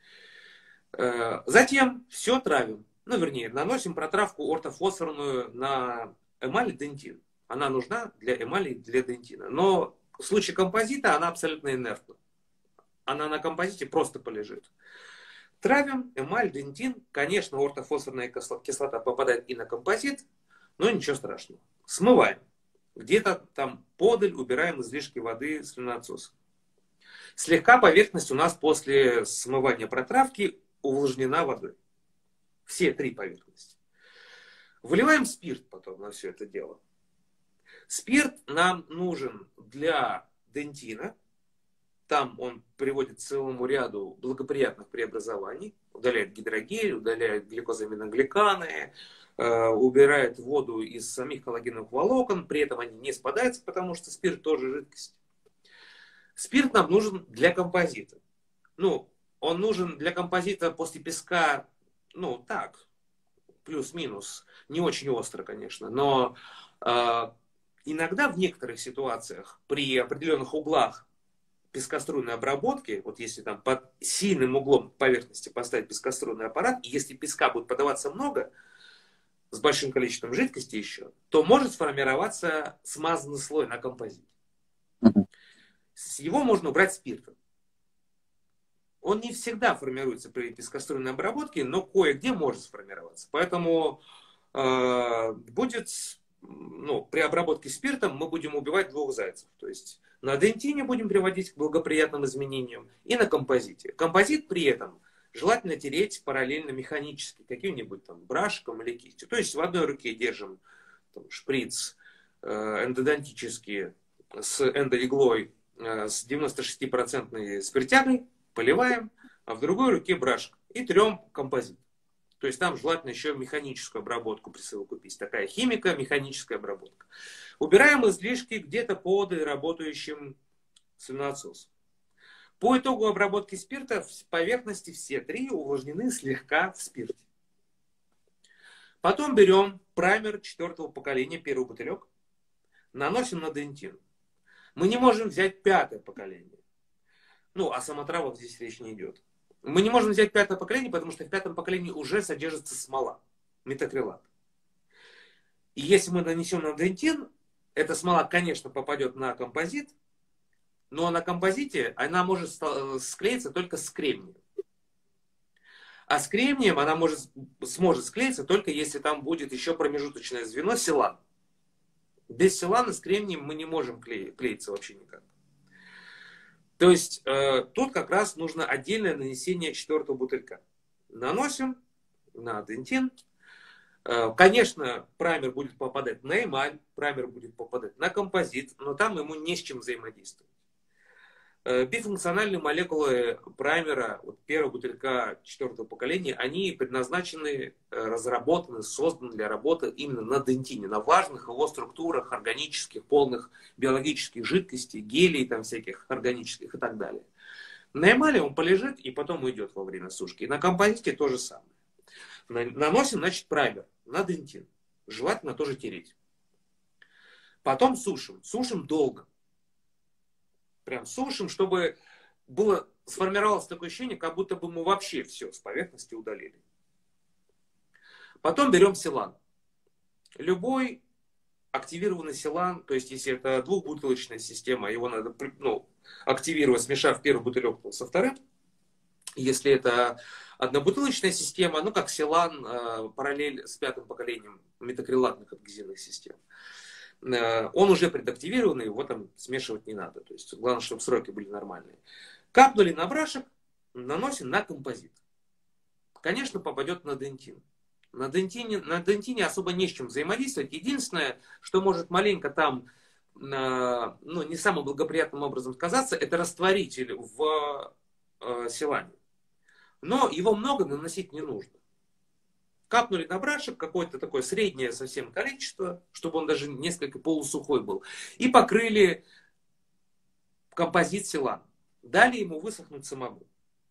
Затем все травим. Ну, вернее, наносим протравку ортофосфорную на эмаль дентин. Она нужна для эмали, для дентина. Но в случае композита она абсолютно инертна. Она на композите просто полежит. Травим эмаль, дентин. Конечно, ортофосфорная кислота попадает и на композит, но ничего страшного. Смываем. Где-то там подаль убираем излишки воды слюноотсоса. Слегка поверхность у нас после смывания протравки увлажнена водой. Все три поверхности. Выливаем спирт потом на все это дело. Спирт нам нужен для дентина. Там он приводит к целому ряду благоприятных преобразований. Удаляет гидрогель, удаляет гликозаминогликаны, убирает воду из самих коллагеновых волокон. При этом они не спадаются, потому что спирт тоже жидкость. Спирт нам нужен для композита. Ну, он нужен для композита после песка, ну, так, плюс-минус. Не очень остро, конечно. Но иногда в некоторых ситуациях при определенных углах пескоструйной обработки, вот если там под сильным углом поверхности поставить пескоструйный аппарат, и если песка будет подаваться много, с большим количеством жидкости еще, то может сформироваться смазанный слой на композите. Его можно убрать спиртом. Он не всегда формируется при пескоструйной обработке, но кое-где может сформироваться. Поэтому будет, ну, при обработке спиртом мы будем убивать двух зайцев. То есть на дентине будем приводить к благоприятным изменениям и на композите. Композит при этом желательно тереть параллельно механически, каким-нибудь там брашком или кистью. То есть в одной руке держим там, шприц эндодонтический с эндоиглой с 96% спиртягой, поливаем, а в другой руке брашка. И трем композит. То есть там желательно еще механическую обработку присовокупить. Такая химико-механическая обработка. Убираем излишки где-то под работающим слюноотсосом. По итогу обработки спирта поверхности все три увлажнены слегка в спирте. Потом берем праймер четвертого поколения, первый бутылек, наносим на дентин. Мы не можем взять пятое поколение. Ну, о самотравах здесь речь не идет. Мы не можем взять пятое поколение, потому что в пятом поколении уже содержится смола, метакрилат. И если мы нанесем на дентин, эта смола, конечно, попадет на композит, но на композите она может склеиться только с кремнием. А с кремнием она сможет склеиться только если там будет еще промежуточное звено силан. Без силана с кремнием мы не можем клеиться вообще никак. То есть тут как раз нужно отдельное нанесение четвертого бутылька. Наносим на дентин. Конечно, праймер будет попадать на эмаль, праймер будет попадать на композит, но там ему не с чем взаимодействовать. Бифункциональные молекулы праймера вот первого бутылька четвертого поколения, они предназначены, разработаны, созданы для работы именно на дентине, на важных его структурах органических, полных биологических жидкостей, гелей там всяких органических и так далее. На эмали он полежит и потом уйдет во время сушки. И на композите то же самое. Наносим, значит, праймер на дентин. Желательно тоже тереть. Потом сушим. Сушим долго. Прям сушим, чтобы сформировалось такое ощущение, как будто бы мы вообще все с поверхности удалили. Потом берем силан. Любой активированный силан, то есть если это двухбутылочная система, его надо активировать, смешав первый бутылек со вторым. Если это однобутылочная система, как силан, параллель с пятым поколением метакрилатных адгезивных систем. Он уже предактивированный, его там смешивать не надо. То есть главное, чтобы сроки были нормальные. Капнули на брашек, наносим на композит. Конечно, попадет на дентин. На дентине особо не с чем взаимодействовать. Единственное, что может маленько там не самым благоприятным образом сказаться, это растворитель в силане. Но его много наносить не нужно. Капнули на брашек, какое-то такое среднее совсем количество, чтобы он даже несколько полусухой был. И покрыли композит силан. Дали ему высохнуть самому.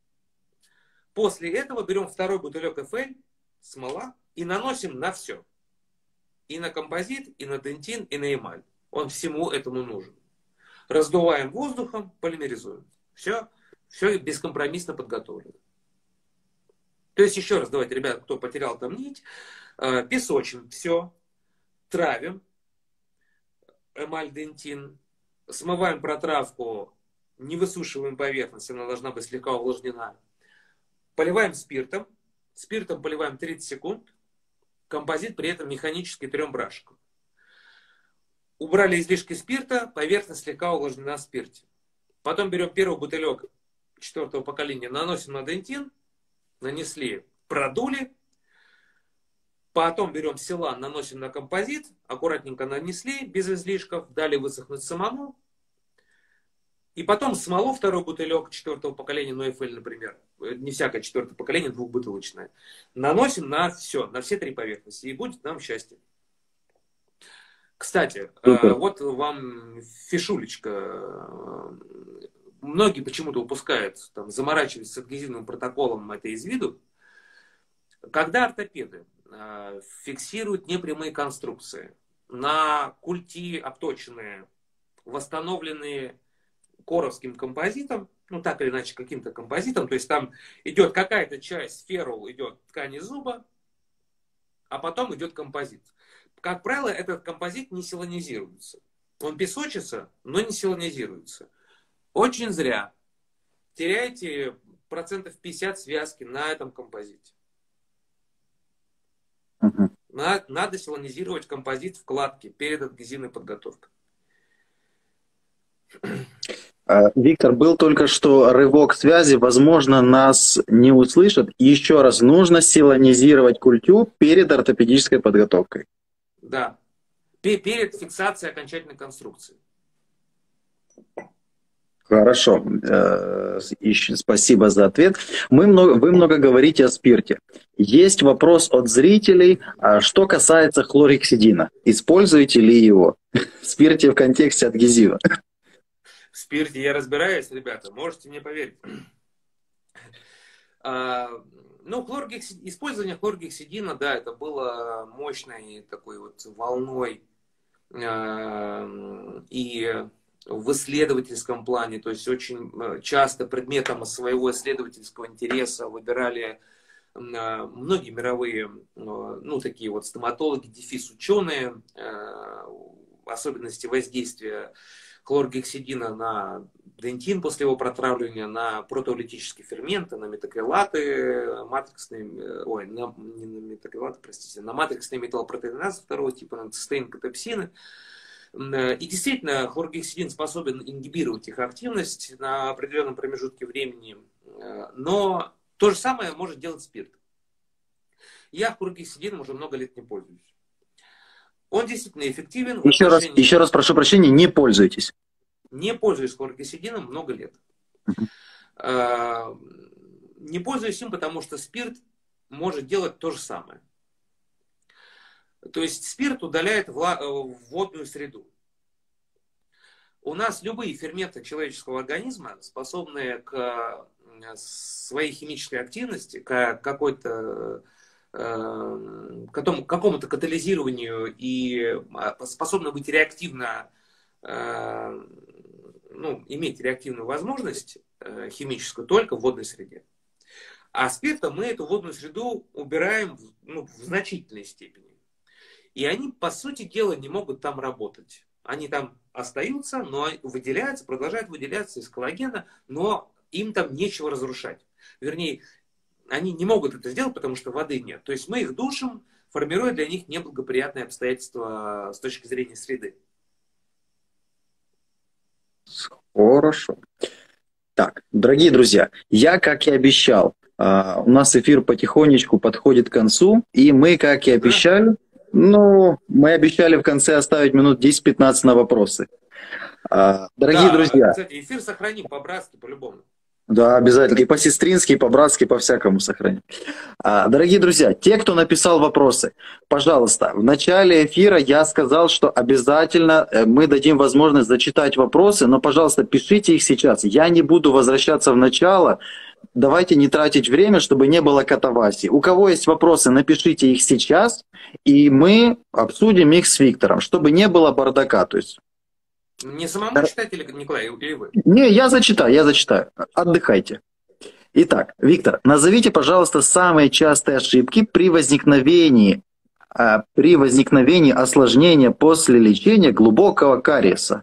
После этого берем второй бутылек FL, смола, и наносим на все. И на композит, и на дентин, и на эмаль. Он всему этому нужен. Раздуваем воздухом, полимеризуем. Все бескомпромиссно подготовлено. То есть, еще раз, давайте, ребята, кто потерял там нить, песочим все, травим, эмаль, дентин, смываем протравку, не высушиваем поверхность, она должна быть слегка увлажнена. Поливаем спиртом поливаем 30 секунд, композит при этом механически трем брашком. Убрали излишки спирта, поверхность слегка увлажнена в спирте. Потом берем первый бутылек четвертого поколения, наносим на дентин, нанесли, продули. Потом берем силан, наносим на композит, аккуратненько нанесли, без излишков, дали высохнуть самому. И потом смолу второй бутылек четвертого поколения, FL, например, не всякое четвертое поколение, двухбутылочное, наносим на все три поверхности, и будет нам счастье. Кстати, вот вам фишулечка. Многие почему-то упускают, заморачиваются с адгезивным протоколом это из виду. Когда ортопеды фиксируют непрямые конструкции на культи обточенные, восстановленные коровским композитом, так или иначе каким-то композитом, то есть там идет какая-то часть, феррул идет ткани зуба, а потом идет композит. Как правило, этот композит не силанизируется. Он песочится, но не силанизируется. Очень зря. Теряете 50% связки на этом композите. Надо силанизировать композит вкладки перед адгезивной подготовкой. Виктор, был только что рывок связи, возможно, нас не услышат. Еще раз, нужно силанизировать культю перед ортопедической подготовкой. Да, перед фиксацией окончательной конструкции. Хорошо, спасибо за ответ. Вы много говорите о спирте. Есть вопрос от зрителей, что касается хлоргексидина. Используете ли его в спирте в контексте адгезива? В спирте я разбираюсь, ребята, можете мне поверить. Использование хлоргексидина, да, это было мощной такой вот волной и в исследовательском плане, то есть очень часто предметом своего исследовательского интереса выбирали многие мировые, ну, такие вот стоматологи, дефис-ученые, особенности воздействия хлоргексидина на дентин после его протравливания, на протеолитические ферменты, на метакрилаты, матриксные, ой, не на метакрилаты, простите, на матриксные металлопротеиназы второго типа, на цистеин-катепсины. И действительно, хлоргексидин способен ингибировать их активность на определенном промежутке времени, но то же самое может делать спирт. Я хлоргексидином уже много лет не пользуюсь. Он действительно эффективен в отношении... Еще раз прошу прощения, не пользуйтесь. Не пользуюсь хлоргексидином много лет. Не пользуюсь им, потому что спирт может делать то же самое. То есть спирт удаляет водную среду. У нас любые ферменты человеческого организма способны к своей химической активности, к какому-то катализированию и способны быть реактивно, ну, иметь реактивную возможность химическую только в водной среде. А спиртом мы эту водную среду убираем в значительной степени. И они, по сути дела, не могут там работать. Они там остаются, но выделяются, продолжают выделяться из коллагена, но им там нечего разрушать. Вернее, они не могут это сделать, потому что воды нет. То есть мы их душим, формируя для них неблагоприятные обстоятельства с точки зрения среды. Хорошо. Так, дорогие друзья, я, как и обещал, у нас эфир потихонечку подходит к концу, и мы, как и обещали, мы обещали в конце оставить минут 10-15 на вопросы. Дорогие друзья. Кстати, эфир сохраним по-братски, по-любому. Да, обязательно. И по-сестрински, и по-братски, по-всякому сохраним. Дорогие друзья, те, кто написал вопросы, пожалуйста, в начале эфира я сказал, что обязательно мы дадим возможность зачитать вопросы, но, пожалуйста, пишите их сейчас. Я не буду возвращаться в начало. Давайте не тратить время, чтобы не было катавасии. У кого есть вопросы, напишите их сейчас, и мы обсудим их с Виктором, чтобы не было бардака. То есть... Мне самому читать, или Николай, или вы? Не, я зачитаю. Отдыхайте. Итак, Виктор, назовите, пожалуйста, самые частые ошибки при возникновении осложнения после лечения глубокого кариеса.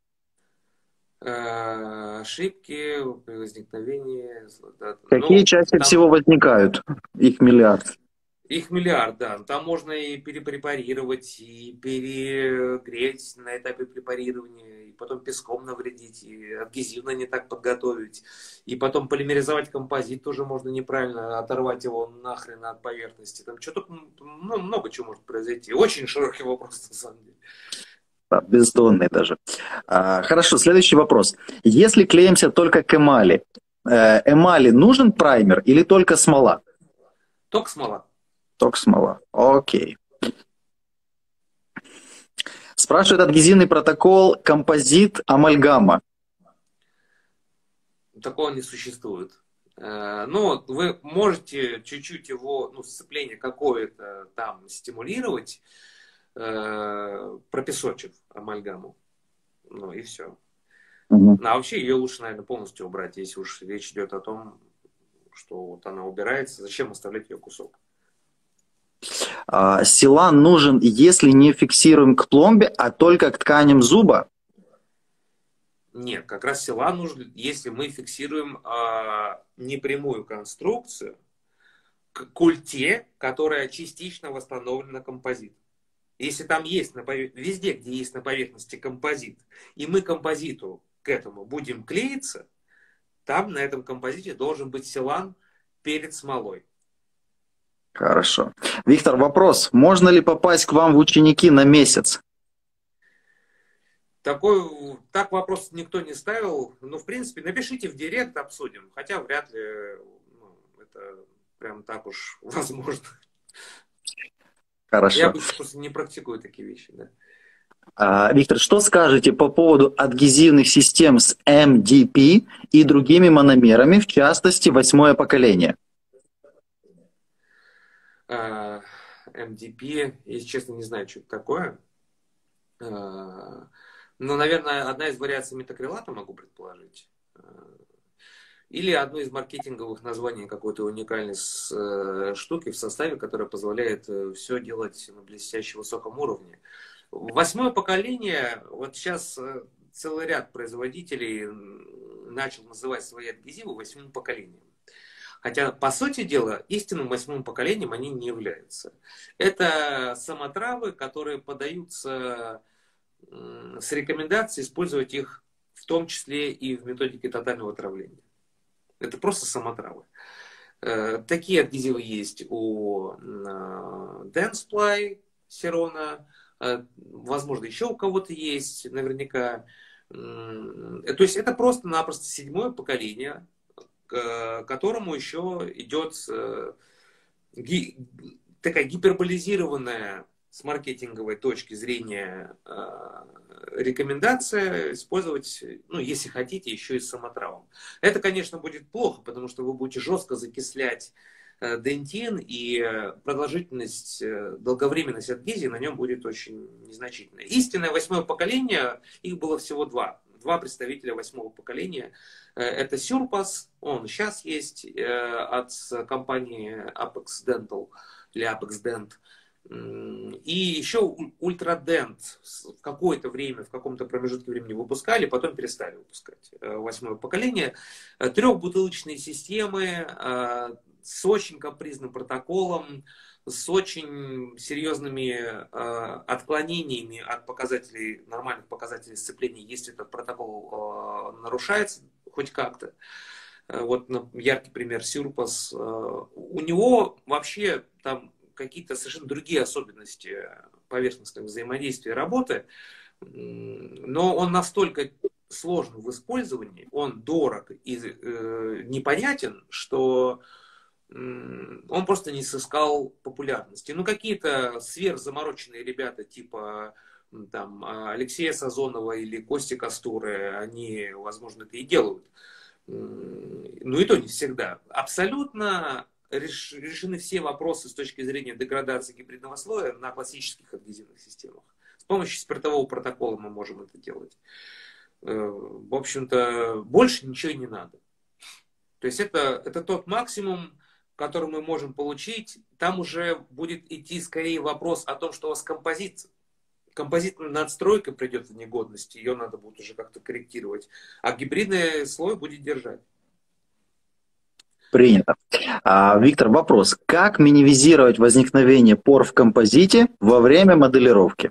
Ошибки при возникновении... Какие чаще всего возникают? Их миллиард. Их миллиард, да. Там можно и перепрепарировать, и перегреть на этапе препарирования, и потом песком навредить, и адгезивно не так подготовить, и потом полимеризовать композит тоже можно неправильно, оторвать его нахрен от поверхности. Там что-то, много чего может произойти. Очень широкий вопрос, на самом деле. Бездонный даже. Хорошо, следующий вопрос. Если клеимся только к эмали, эмали нужен праймер или только смола? Только смола. Только смола. Окей. Спрашивает адгезивный протокол композит амальгама. Такого не существует. Ну, вы можете чуть-чуть его, сцепление какое-то там стимулировать, пропесочив амальгаму. Ну и все. Угу. А вообще ее лучше, наверное, полностью убрать, если уж речь идет о том, что вот она убирается. Зачем оставлять ее кусок? Силан нужен, если не фиксируем к пломбе, а только к тканям зуба? Нет, как раз силан нужен, если мы фиксируем непрямую конструкцию к культе, которая частично восстановлена композит. Если там есть везде, где есть на поверхности композит, и мы композиту к этому будем клеиться, там на этом композите должен быть силан перед смолой. Хорошо. Виктор, вопрос. Можно ли попасть к вам в ученики на месяц? Так вопрос никто не ставил. Ну, в принципе, напишите в директ, обсудим. Хотя вряд ли это прям так уж возможно. Хорошо. Я обычно просто не практикую такие вещи. Да. Виктор, что скажете по поводу адгезивных систем с MDP и другими мономерами, в частности, 8-е поколение? MDP, если честно, не знаю, что это такое. Ну, наверное, одна из вариаций метакрилата, могу предположить. Или одно из маркетинговых названий какой-то уникальной штуки в составе, которая позволяет все делать на блестяще высоком уровне. Восьмое поколение, вот сейчас целый ряд производителей начал называть свои адгезивы восьмым поколением. Хотя, по сути дела, истинным восьмым поколением они не являются. Это самотравы, которые подаются с рекомендацией использовать их в том числе и в методике тотального отравления. Это просто самотравы. Такие адгезивы есть у Denseply, Сирона, возможно, еще у кого-то есть, наверняка. То есть это просто-напросто седьмое поколение, к которому еще идет такая гиперболизированная с маркетинговой точки зрения рекомендация использовать, ну, если хотите, еще и с самотравом. Это, конечно, будет плохо, потому что вы будете жестко закислять дентин, и продолжительность, долговременность адгезии на нем будет очень незначительная. Истинное восьмое поколение, их было всего два. Два представителя восьмого поколения. Это Surpass, он сейчас есть, от компании Apex Dental или Apex Dent. И еще Ультрадент в какое-то время, в каком-то промежутке времени выпускали, потом перестали выпускать. Восьмое поколение. Трехбутылочные системы с очень капризным протоколом, с очень серьезными отклонениями от показателей, нормальных показателей сцепления, если этот протокол нарушается хоть как-то. Вот яркий пример Surpass. У него вообще там какие-то совершенно другие особенности поверхностного взаимодействия работы, но он настолько сложен в использовании, он дорог и непонятен, что он просто не сыскал популярности. Ну, какие-то сверхзамороченные ребята, типа там, Алексея Сазонова или Кости Кастуры, они, возможно, это и делают. Ну, и то не всегда. Абсолютно решены все вопросы с точки зрения деградации гибридного слоя на классических адгезивных системах. С помощью спиртового протокола мы можем это делать. В общем-то, больше ничего и не надо. То есть это тот максимум, который мы можем получить. Там уже будет идти скорее вопрос о том, что у вас композитная надстройка придет в негодность, ее надо будет уже как-то корректировать, а гибридный слой будет держать. Принято. Виктор, вопрос. Как минимизировать возникновение пор в композите во время моделировки?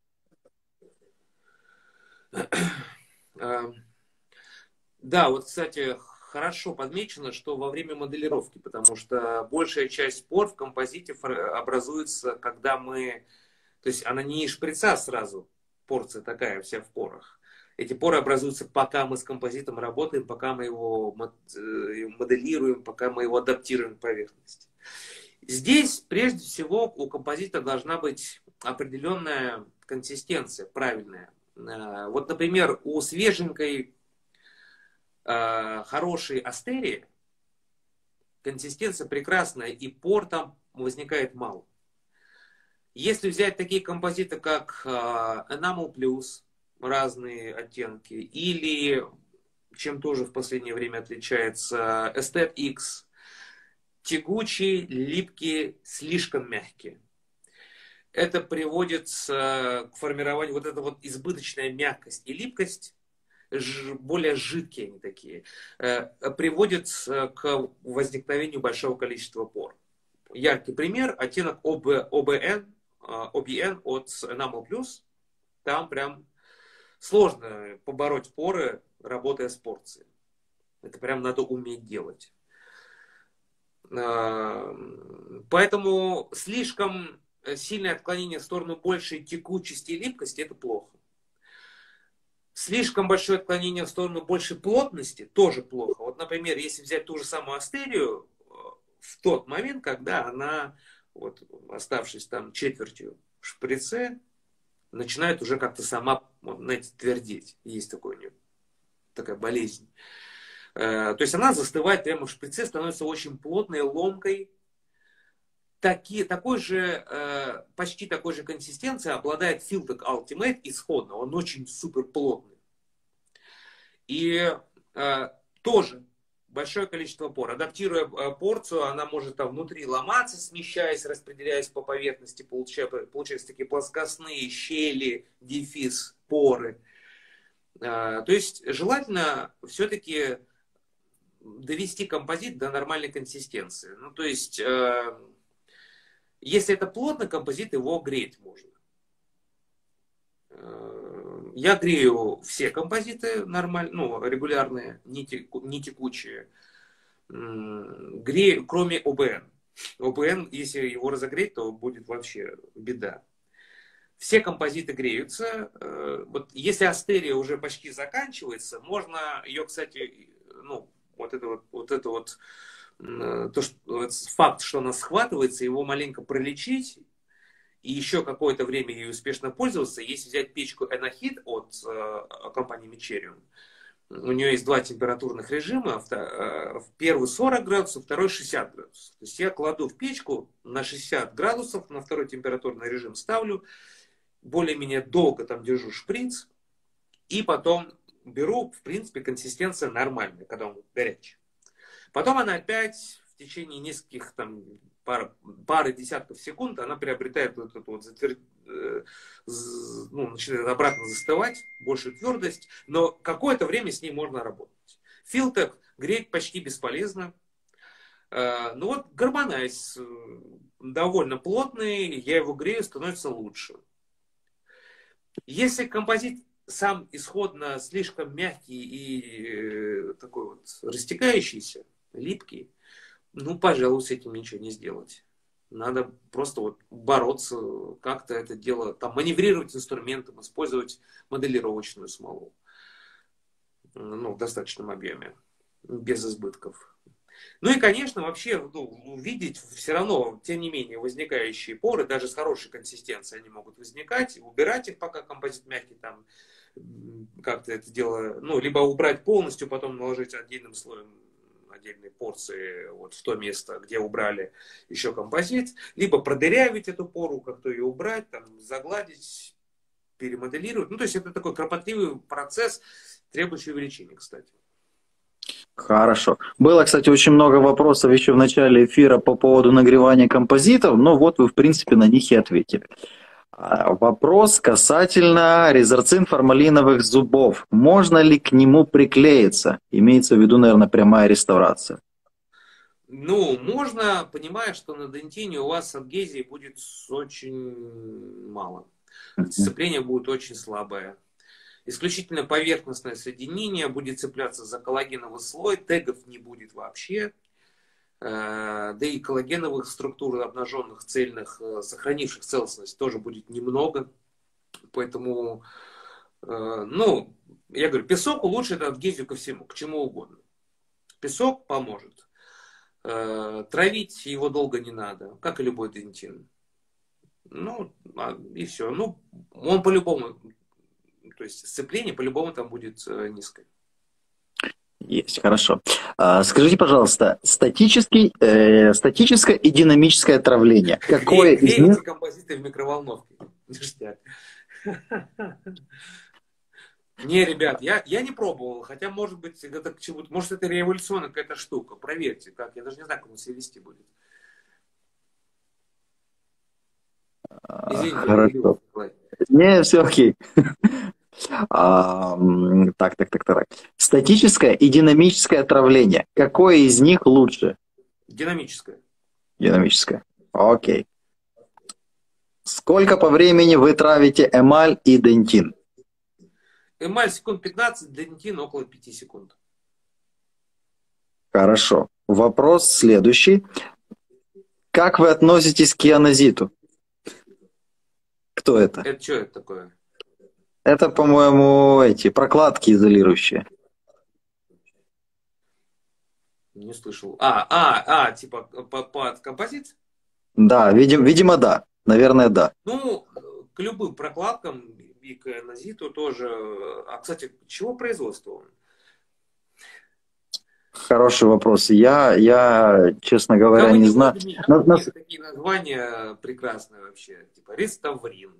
Да, вот, кстати, хорошо подмечено, что во время моделировки, потому что большая часть пор в композите образуется, когда мы... То есть она не из шприца сразу, порция такая вся в порах. Эти поры образуются, пока мы с композитом работаем, пока мы его моделируем, пока мы его адаптируем к поверхности. Здесь, прежде всего, у композита должна быть определенная консистенция, правильная. Вот, например, у свеженькой, хорошей астерии консистенция прекрасная, и пор там возникает мало. Если взять такие композиты, как Enamel Plus, разные оттенки, или, чем тоже в последнее время отличается, Estet X, тягучие, липкие, слишком мягкие. Это приводит к формированию, вот эта вот избыточная мягкость и липкость, более жидкие они такие, приводит к возникновению большого количества пор. Яркий пример, оттенок OBN от Enamel Plus. Там прям сложно побороть поры, работая с порцией. Это прям надо уметь делать. Поэтому слишком сильное отклонение в сторону большей текучести и липкости – это плохо. Слишком большое отклонение в сторону большей плотности тоже плохо. Вот, например, если взять ту же самую астерию, в тот момент, когда она, вот, оставшись там четвертью в шприце, начинает уже как-то сама, знаете, твердеть. Есть такой у нее, такая болезнь. То есть она застывает прямо в шприце, становится очень плотной, ломкой. такой же, почти такой же консистенцией обладает Filtek Ultimate исходно. Он очень супер плотный. И тоже большое количество пор. Адаптируя порцию, она может там внутри ломаться, смещаясь, распределяясь по поверхности, получаются такие плоскостные щели, дефис, поры. То есть желательно все-таки довести композит до нормальной консистенции. Ну, то есть, если это плотный композит, его греть можно. Я грею все композиты нормально, ну, регулярные, не текучие. Грею, кроме ОБН. ОБН, если его разогреть, то будет вообще беда. Все композиты греются. Вот если астерия уже почти заканчивается, можно ее, кстати, ну, факт, что она схватывается, его маленько пролечить и еще какое-то время ей успешно пользоваться. Если взять печку Enahit от компании Mecherium, у нее есть два температурных режима. Первый 40 градусов, второй 60 градусов. То есть я кладу в печку на 60 градусов, на второй температурный режим ставлю, более-менее долго там держу шприц, и потом беру, в принципе, консистенция нормальная, когда он горячий. Потом она опять в течение нескольких там, пары десятков секунд она приобретает вот эту вот начинает обратно застывать, большую твердость, но какое-то время с ней можно работать. Filtek греть почти бесполезно. Ну вот Carbonize довольно плотный, я его грею, становится лучше. Если композит сам исходно слишком мягкий и такой вот растекающийся, липкий, ну, пожалуй, с этим ничего не сделать. Надо просто вот бороться, как-то это дело, там, маневрировать инструментом, использовать моделировочную смолу. Ну, в достаточном объеме, без избытков. Ну и, конечно, вообще увидеть все равно, тем не менее, возникающие поры, даже с хорошей консистенцией они могут возникать, убирать их, пока композит мягкий, там, как-то это дело, ну, либо убрать полностью, потом наложить отдельным слоем отдельные порции вот в то место, где убрали еще композит, либо продырявить эту пору, как-то ее убрать, там, загладить, перемоделировать. Ну, то есть это такой кропотливый процесс, требующий увеличения, кстати. Хорошо. Было, кстати, очень много вопросов еще в начале эфира по поводу нагревания композитов, но вот вы, в принципе, на них и ответили. Вопрос касательно резорцин формалиновых зубов. Можно ли к нему приклеиться? Имеется в виду, наверное, прямая реставрация. Ну, можно, понимая, что на дентине у вас адгезии будет очень мало. Сцепление будет очень слабое. Исключительно поверхностное соединение будет цепляться за коллагеновый слой, тегов не будет вообще. Да и коллагеновых структур обнаженных, цельных, сохранивших целостность тоже будет немного. Поэтому, ну, я говорю, песок улучшит адгезию ко всему, к чему угодно. Песок поможет. Травить его долго не надо, как и любой дентин. Ну, и все. Ну, он по-любому, то есть сцепление по-любому там будет низкое. Есть, хорошо. Скажите, пожалуйста, статическое и динамическое травление. Какое из них... эти композиты в микроволновке. Ништяк. Не, ребят, я не пробовал, хотя, может быть, это к чему-то, может, это революционная какая-то штука. Проверьте, как. Я даже не знаю, как он себя вести будет. Извините, Хорошо. Не, все окей. Так. Статическое и динамическое отравление. Какое из них лучше? Динамическое. Динамическое. Окей. Сколько по времени вы травите эмаль и дентин? Эмаль секунд 15, дентин около 5 секунд. Хорошо. Вопрос следующий. Как вы относитесь к кианозиту? Кто это? Это что это такое? Это, по-моему, эти прокладки изолирующие. Не слышал. Типа под композит? Да, видимо, да. Наверное, да. Ну, к любым прокладкам и к анозиту тоже. А, кстати, чего производства он? Хороший вопрос. Я, честно Да говоря, вы не не знаю. выдумите, На- на- есть такие названия прекрасные вообще, типа Реставрин,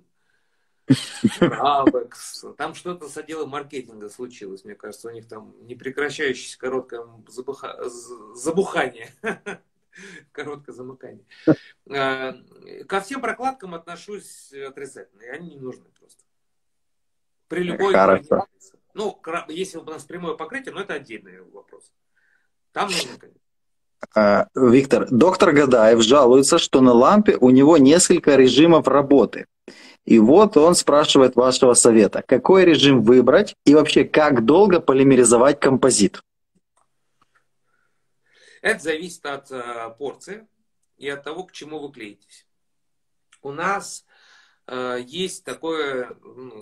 Рабекс, там что-то с отделом маркетинга случилось, мне кажется, у них там непрекращающееся короткое забухание, короткое замыкание. Ко всем прокладкам отношусь отрицательно, и они не нужны просто. При любой Хорошо. границе. Ну, если у нас прямое покрытие, но это отдельный вопрос. Там нужно, конечно. Виктор, доктор Гадаев жалуется, что на лампе у него несколько режимов работы. И вот он спрашивает вашего совета. Какой режим выбрать и вообще как долго полимеризовать композит? Это зависит от порции и от того, к чему вы клеитесь. У нас есть такое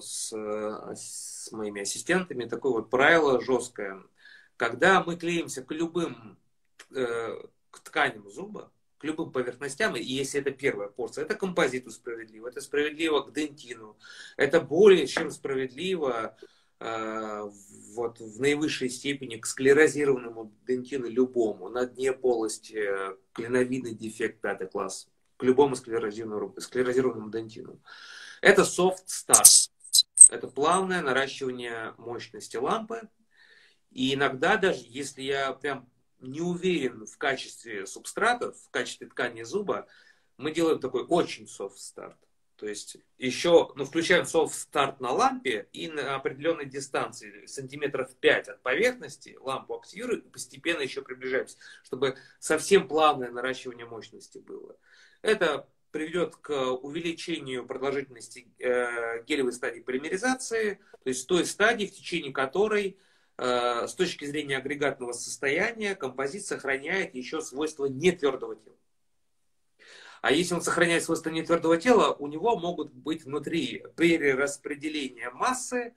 с моими ассистентами, такое вот правило жесткое. Когда мы клеимся к любым к тканям зуба, к любым поверхностям, и если это первая порция, это композиту справедливо, это справедливо к дентину, это более чем справедливо вот в наивысшей степени к склерозированному дентину любому, на дне полости, клиновидный дефект 5 класс, к любому склерозированному дентину. Это soft start. Это плавное наращивание мощности лампы. И иногда даже, если я прям не уверен в качестве субстратов, в качестве ткани зуба, мы делаем такой очень soft start. То есть еще, включаем soft start на лампе и на определенной дистанции, сантиметров 5 от поверхности, лампу активируем и постепенно еще приближаемся, чтобы совсем плавное наращивание мощности было. Это приведет к увеличению продолжительности гелевой стадии полимеризации, то есть той стадии, в течение которой с точки зрения агрегатного состояния композит сохраняет еще свойства нетвердого тела. А если он сохраняет свойства нетвердого тела, у него могут быть внутри перераспределение массы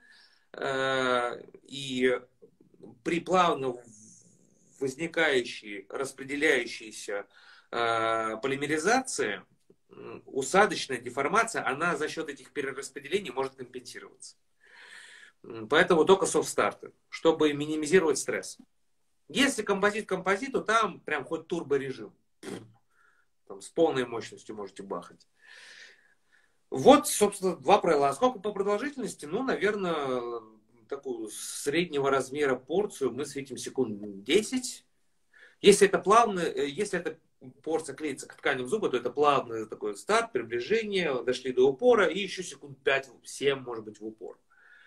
и при плавно возникающей, распределяющейся полимеризации усадочная деформация, она за счет этих перераспределений может компенсироваться. Поэтому только софт-старты, чтобы минимизировать стресс. Если композит к композиту, там прям хоть турборежим. Там с полной мощностью можете бахать. Вот, собственно, два правила. А сколько по продолжительности? Наверное, такую среднего размера порцию мы светим секунд 10. Если это плавно, если эта порция клеится к тканям зуба, то это плавный такой старт, приближение, дошли до упора, и еще секунд 5-7, может быть, в упор.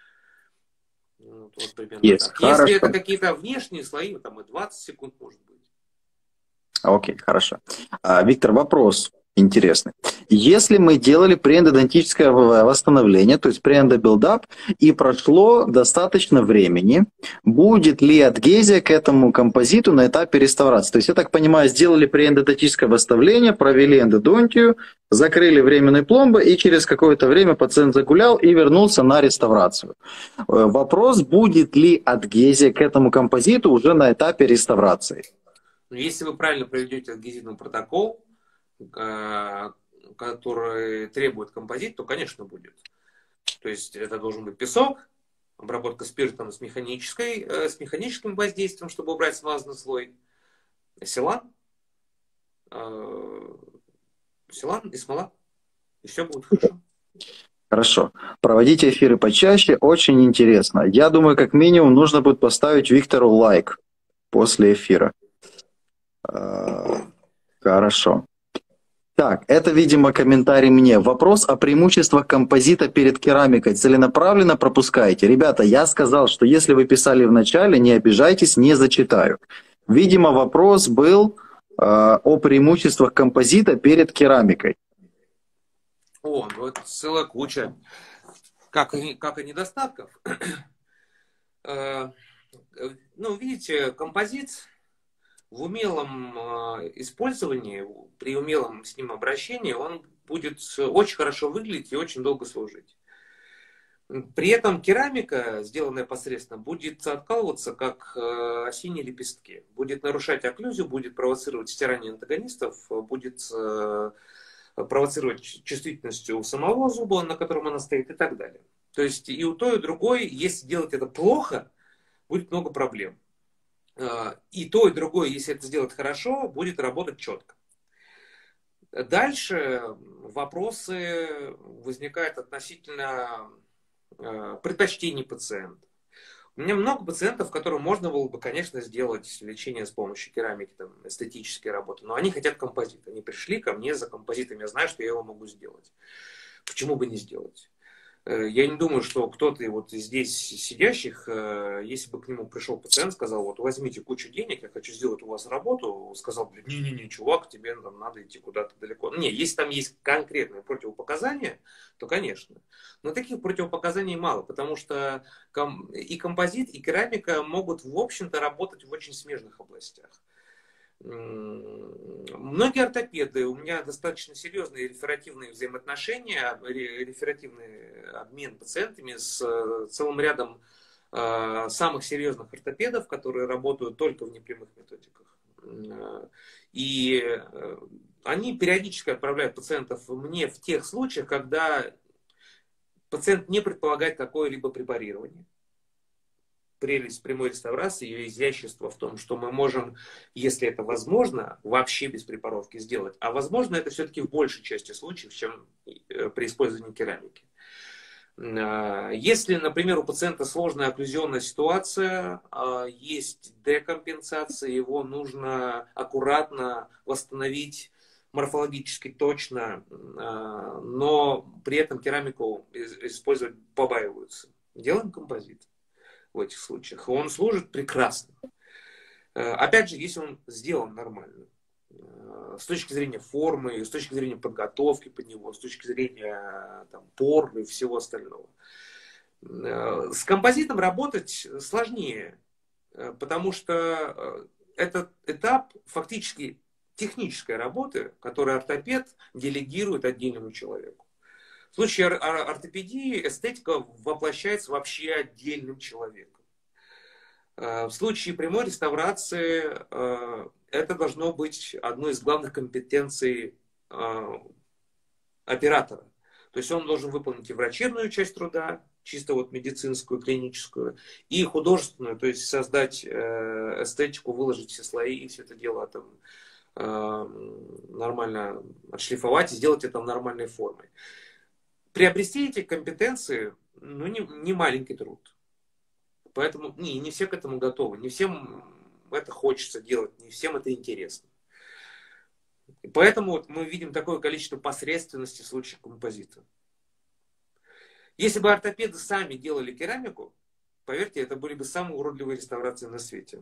Вот примерно Есть. так. Если Хорошо. это какие-то внешние слои, там и 20 секунд может быть. Окей, хорошо. Виктор, вопрос интересный. Если мы делали преэндодонтическое восстановление, то есть преэндобилдап, и прошло достаточно времени, будет ли адгезия к этому композиту на этапе реставрации? То есть, я так понимаю, сделали преэндодонтическое восстановление, провели эндодонтию, закрыли временной пломбой, и через какое-то время пациент загулял и вернулся на реставрацию. Вопрос, будет ли адгезия к этому композиту уже на этапе реставрации? Но если вы правильно проведете адгезивный протокол, который требует композит, то, конечно, будет. То есть это должен быть песок, обработка спиртом с механическим воздействием, чтобы убрать смазанный слой, силан и смола. И все будет хорошо. Хорошо. Проводите эфиры почаще, очень интересно. Я думаю, как минимум нужно будет поставить Виктору лайк после эфира. Хорошо. Так, это, видимо, комментарий мне. Вопрос о преимуществах композита перед керамикой целенаправленно пропускаете. Ребята, я сказал, что если вы писали в начале, не обижайтесь, не зачитаю. Видимо, вопрос был о преимуществах композита перед керамикой. Вот целая куча. Как и недостатков. Видите, композит в умелом использовании, при умелом с ним обращении, он будет очень хорошо выглядеть и очень долго служить. При этом керамика, сделанная посредственно, будет откалываться, как осенние лепестки. Будет нарушать окклюзию, будет провоцировать стирание антагонистов, будет провоцировать чувствительностью у самого зуба, на котором она стоит, и так далее. То есть и у той, и у другой, если делать это плохо, будет много проблем. И то, и другое, если это сделать хорошо, будет работать четко. Дальше вопросы возникают относительно предпочтений пациента. У меня много пациентов, которым можно было бы, конечно, сделать лечение с помощью керамики, там, эстетические работы, но они хотят композит. Они пришли ко мне за композитом, я знаю, что я его могу сделать. Почему бы не сделать? Я не думаю, что кто-то вот здесь сидящих, если бы к нему пришел пациент, сказал, вот возьмите кучу денег, я хочу сделать у вас работу, сказал, не-не-не, чувак, тебе там надо идти куда-то далеко. Не, если там есть конкретные противопоказания, то, конечно. Но таких противопоказаний мало, потому что и композит, и керамика могут, в общем-то, работать в очень смежных областях. Многие ортопеды, у меня достаточно серьезные реферативные взаимоотношения, реферативный обмен пациентами с целым рядом самых серьезных ортопедов, которые работают только в непрямых методиках. И они периодически отправляют пациентов мне в тех случаях, когда пациент не предполагает какое-либо препарирование. Прелесть прямой реставрации, ее изящество в том, что мы можем, если это возможно, вообще без препаровки сделать. А возможно это все-таки в большей части случаев, чем при использовании керамики. Если, например, у пациента сложная окклюзионная ситуация, есть декомпенсация, его нужно аккуратно восстановить морфологически точно, но при этом керамику использовать побаиваются. Делаем композит в этих случаях. Он служит прекрасно. Опять же, если он сделан нормально. С точки зрения формы, с точки зрения подготовки под него, с точки зрения там, пор и всего остального. С композитом работать сложнее, потому что этот этап фактически технической работы, которую ортопед делегирует отдельному человеку. В случае ортопедии эстетика воплощается вообще отдельным человеком. В случае прямой реставрации это должно быть одной из главных компетенций оператора. То есть он должен выполнить и врачебную часть труда, чисто вот медицинскую, клиническую, и художественную, то есть создать эстетику, выложить все слои и все это дело там нормально отшлифовать и сделать это нормальной формой. Приобрести эти компетенции, ну, не маленький труд. Поэтому не все к этому готовы, не всем это хочется делать, не всем это интересно. И поэтому вот мы видим такое количество посредственности в случае композита. Если бы ортопеды сами делали керамику, поверьте, это были бы самые уродливые реставрации на свете.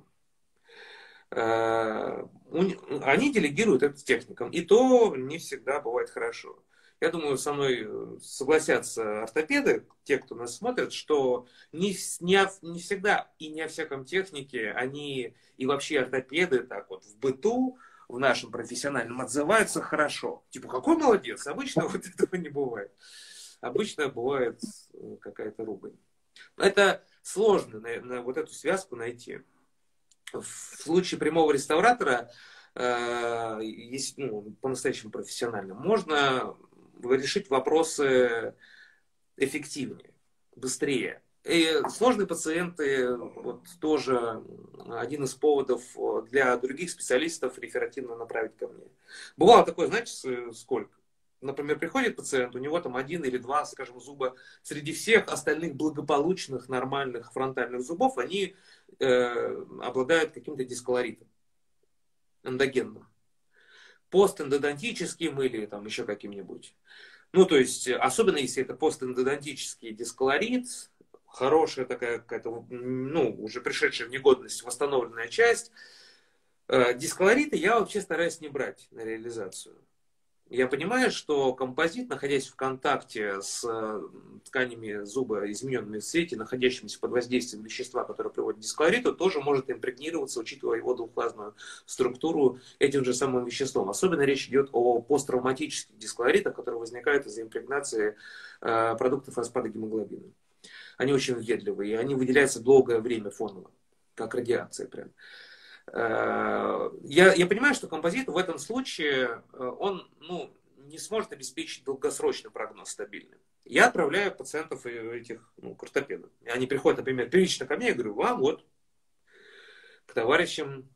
Они делегируют это техникам, и то не всегда бывает хорошо. Я думаю, со мной согласятся ортопеды, те, кто нас смотрит, что не всегда и не о всяком технике они и вообще ортопеды так вот в быту, в нашем профессиональном отзываются хорошо. Типа, какой молодец, обычно вот этого не бывает. Обычно бывает какая-то ругань. Это сложно вот эту связку найти. В случае прямого реставратора, если по-настоящему профессионально, можно решить вопросы эффективнее, быстрее. И сложные пациенты вот, тоже один из поводов для других специалистов реферативно направить ко мне. Бывало такое, знаете, сколько? Например, приходит пациент, у него там один или два, скажем, зуба. Среди всех остальных благополучных, нормальных фронтальных зубов, они обладают каким-то дисколоритом эндогенным. Постэндодонтическим или там еще каким-нибудь. Ну, то есть, особенно если это постэндодонтический дисколорит, хорошая такая какая-то, ну, уже пришедшая в негодность восстановленная часть. Дисколориты я вообще стараюсь не брать на реализацию. Я понимаю, что композит, находясь в контакте с тканями зуба, измененными в цвете, находящимися под воздействием вещества, которое приводит к дисколориту, тоже может импрегнироваться, учитывая его двухфазную структуру, этим же самым веществом. Особенно речь идет о посттравматических дисколоритах, которые возникают из-за импрегнации продуктов распада гемоглобина. Они очень въедливые, и они выделяются долгое время фоново, как радиация прям. Я понимаю, что композит в этом случае он не сможет обеспечить долгосрочный прогноз стабильный. Я отправляю пациентов этих к ортопеду. Они приходят, например, первично ко мне, я говорю, вам вот товарищам,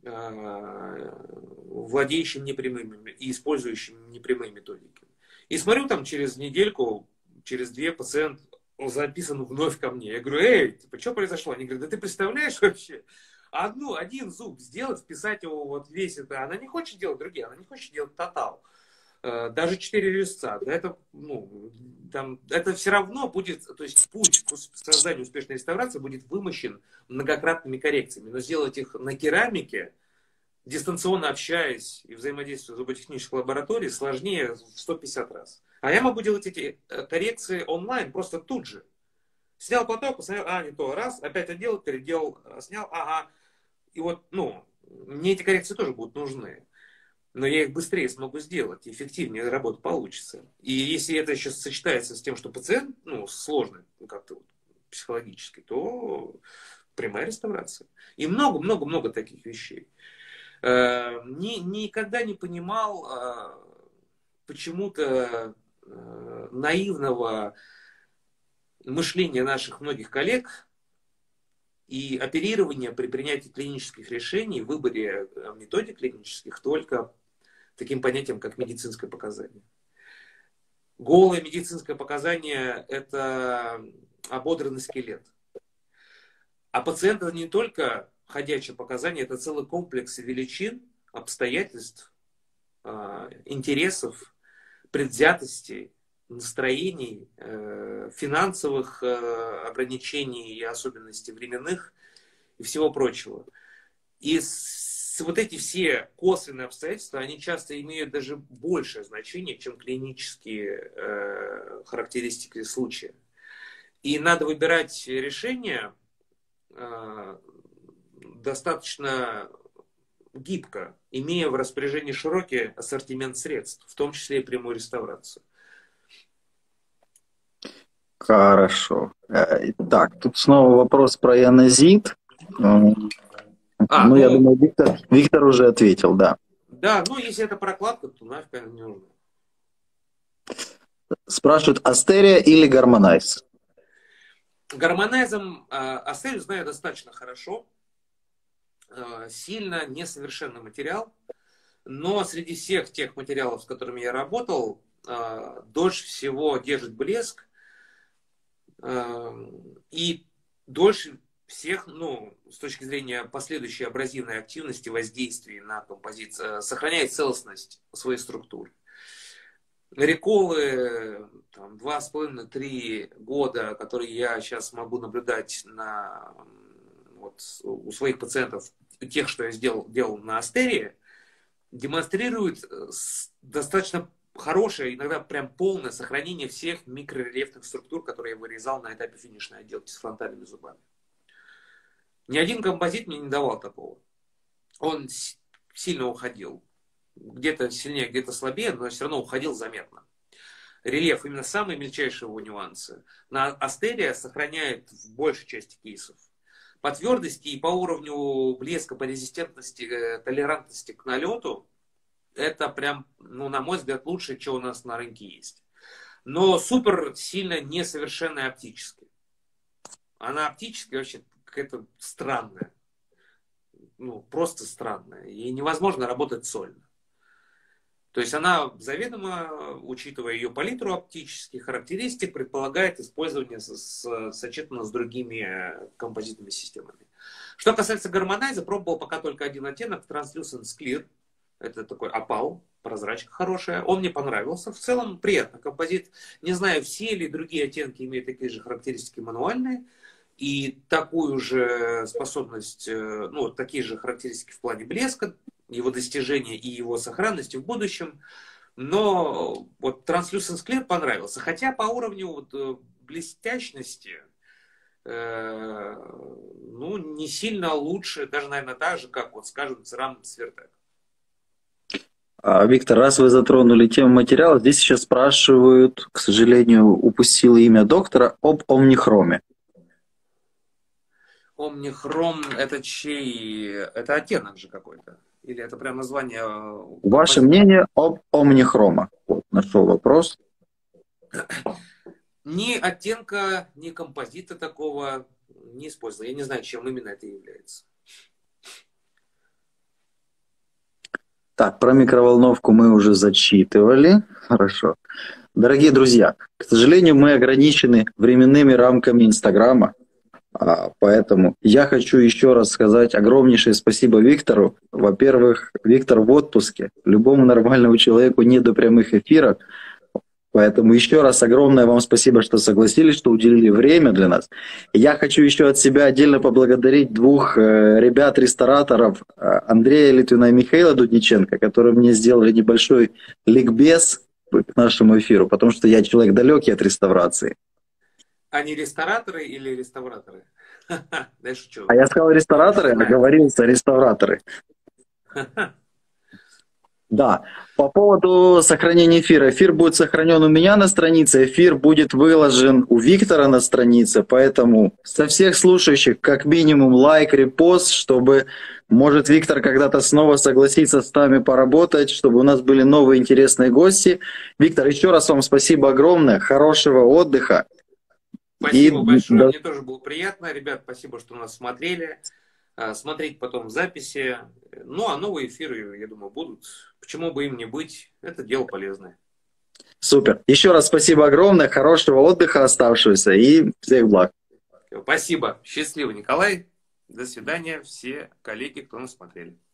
владеющим непрямыми и использующим непрямые методики. И смотрю, там через недельку, через две пациент записан вновь ко мне. Я говорю, эй, типа, что произошло? Они говорят, да ты представляешь вообще, один зуб сделать, вписать его вот весь это, она не хочет делать другие, она не хочет делать тотал. Даже 4 резца, да, это, ну, там, это все равно будет, то есть путь к созданию успешной реставрации будет вымощен многократными коррекциями, но сделать их на керамике, дистанционно общаясь и взаимодействуя в зуботехнической лаборатории, сложнее в 150 раз. А я могу делать эти коррекции онлайн просто тут же. Снял поток, посмотрел, не то, раз, опять отделал, переделал, снял, ага. И вот, ну, мне эти коррекции тоже будут нужны. Но я их быстрее смогу сделать, эффективнее работа получится. И если это еще сочетается с тем, что пациент, ну, сложный, ну, как-то вот, психологически, то прямая реставрация. И много-много-много таких вещей. Никогда не понимал почему-то наивного мышления наших многих коллег и оперирования при принятии клинических решений, выборе методик клинических только таким понятием, как медицинское показание. Голое медицинское показание – это ободранный скелет. А пациент – это не только ходячее показание, это целый комплекс величин, обстоятельств, интересов, предвзятостей, настроений, финансовых ограничений и особенностей временных и всего прочего. И вот эти все косвенные обстоятельства, они часто имеют даже большее значение, чем клинические характеристики случая. И надо выбирать решение достаточно гибко, имея в распоряжении широкий ассортимент средств, в том числе и прямую реставрацию. Хорошо. Так, тут снова вопрос про ионозит. Я думаю, Виктор уже ответил, да. Да, ну если это прокладка, то нафиг не нужно. Спрашивают, астерия или гормонайз? Гормонайзом астерию знаю достаточно хорошо. Сильно несовершенный материал. Но среди всех тех материалов, с которыми я работал, дольше всего держит блеск. И дольше всех, ну, с точки зрения последующей абразивной активности, воздействия на композицию, сохраняет целостность своей структуры. Реколы 2,5-3 года, которые я сейчас могу наблюдать у своих пациентов, тех, что я делал на астерии, демонстрируют достаточно хорошее, иногда прям полное сохранение всех микрорельефных структур, которые я вырезал на этапе финишной отделки с фронтальными зубами. Ни один композит мне не давал такого. Он сильно уходил. Где-то сильнее, где-то слабее, но все равно уходил заметно. Рельеф, именно самые мельчайшие его нюансы. Астерия сохраняет в большей части кейсов. По твердости и по уровню блеска, по резистентности, толерантности к налету, это прям, ну, на мой взгляд, лучшее, что у нас на рынке есть. Но супер сильно несовершенная оптически. Она оптически вообще какая-то странная. Ну, просто странная. Ей невозможно работать сольно. То есть она заведомо, учитывая ее палитру оптических характеристик, предполагает использование сочетано с другими композитными системами. Что касается гормонайза, пробовал пока только один оттенок, Translucent Clear. Это такой опал, прозрачка хорошая. Он мне понравился. В целом приятно. Композит, не знаю, все ли другие оттенки имеют такие же характеристики мануальные. И такую же способность, ну, такие же характеристики в плане блеска, его достижения и его сохранности в будущем. Но вот Translucent Clear понравился. Хотя по уровню вот блестящности, ну, не сильно лучше, даже, наверное, так же, как, вот, скажем, Ceram Svertec. Виктор, раз вы затронули тему материала, здесь сейчас спрашивают, к сожалению, упустил имя доктора, об омнихроме. Омнихром это чей? Это оттенок же какой-то? Или это прям название? Ваше мнение об омнихрома? Вот, нашел вопрос. Ни оттенка, ни композита такого не использовал. Я не знаю, чем именно это является. Так, про микроволновку мы уже зачитывали. Хорошо. Дорогие друзья, к сожалению, мы ограничены временными рамками Инстаграма, поэтому я хочу еще раз сказать огромнейшее спасибо Виктору. Во-первых, Виктор в отпуске. Любому нормальному человеку не до прямых эфиров. Поэтому еще раз огромное вам спасибо, что согласились, что уделили время для нас. И я хочу еще от себя отдельно поблагодарить двух ребят-рестораторов, Андрея Литвина и Михаила Дудниченко, которые мне сделали небольшой ликбез к нашему эфиру, потому что я человек далекий от реставрации. Они рестораторы или реставраторы? Да шучу. А я сказал рестораторы, а говорился реставраторы. Да, по поводу сохранения эфира. Эфир будет сохранен у меня на странице, эфир будет выложен у Виктора на странице, поэтому со всех слушающих как минимум лайк, репост, чтобы, может, Виктор когда-то снова согласится с нами поработать, чтобы у нас были новые интересные гости. Виктор, еще раз вам спасибо огромное, хорошего отдыха. Спасибо большое, мне тоже было приятно. Ребят, спасибо, что нас смотрели. Смотреть потом записи. Ну, а новые эфиры, я думаю, будут. Почему бы им не быть? Это дело полезное. Супер. Еще раз спасибо огромное, хорошего отдыха оставшегося и всех благ. Спасибо. Счастливо, Николай. До свидания, все коллеги, кто нас смотрели.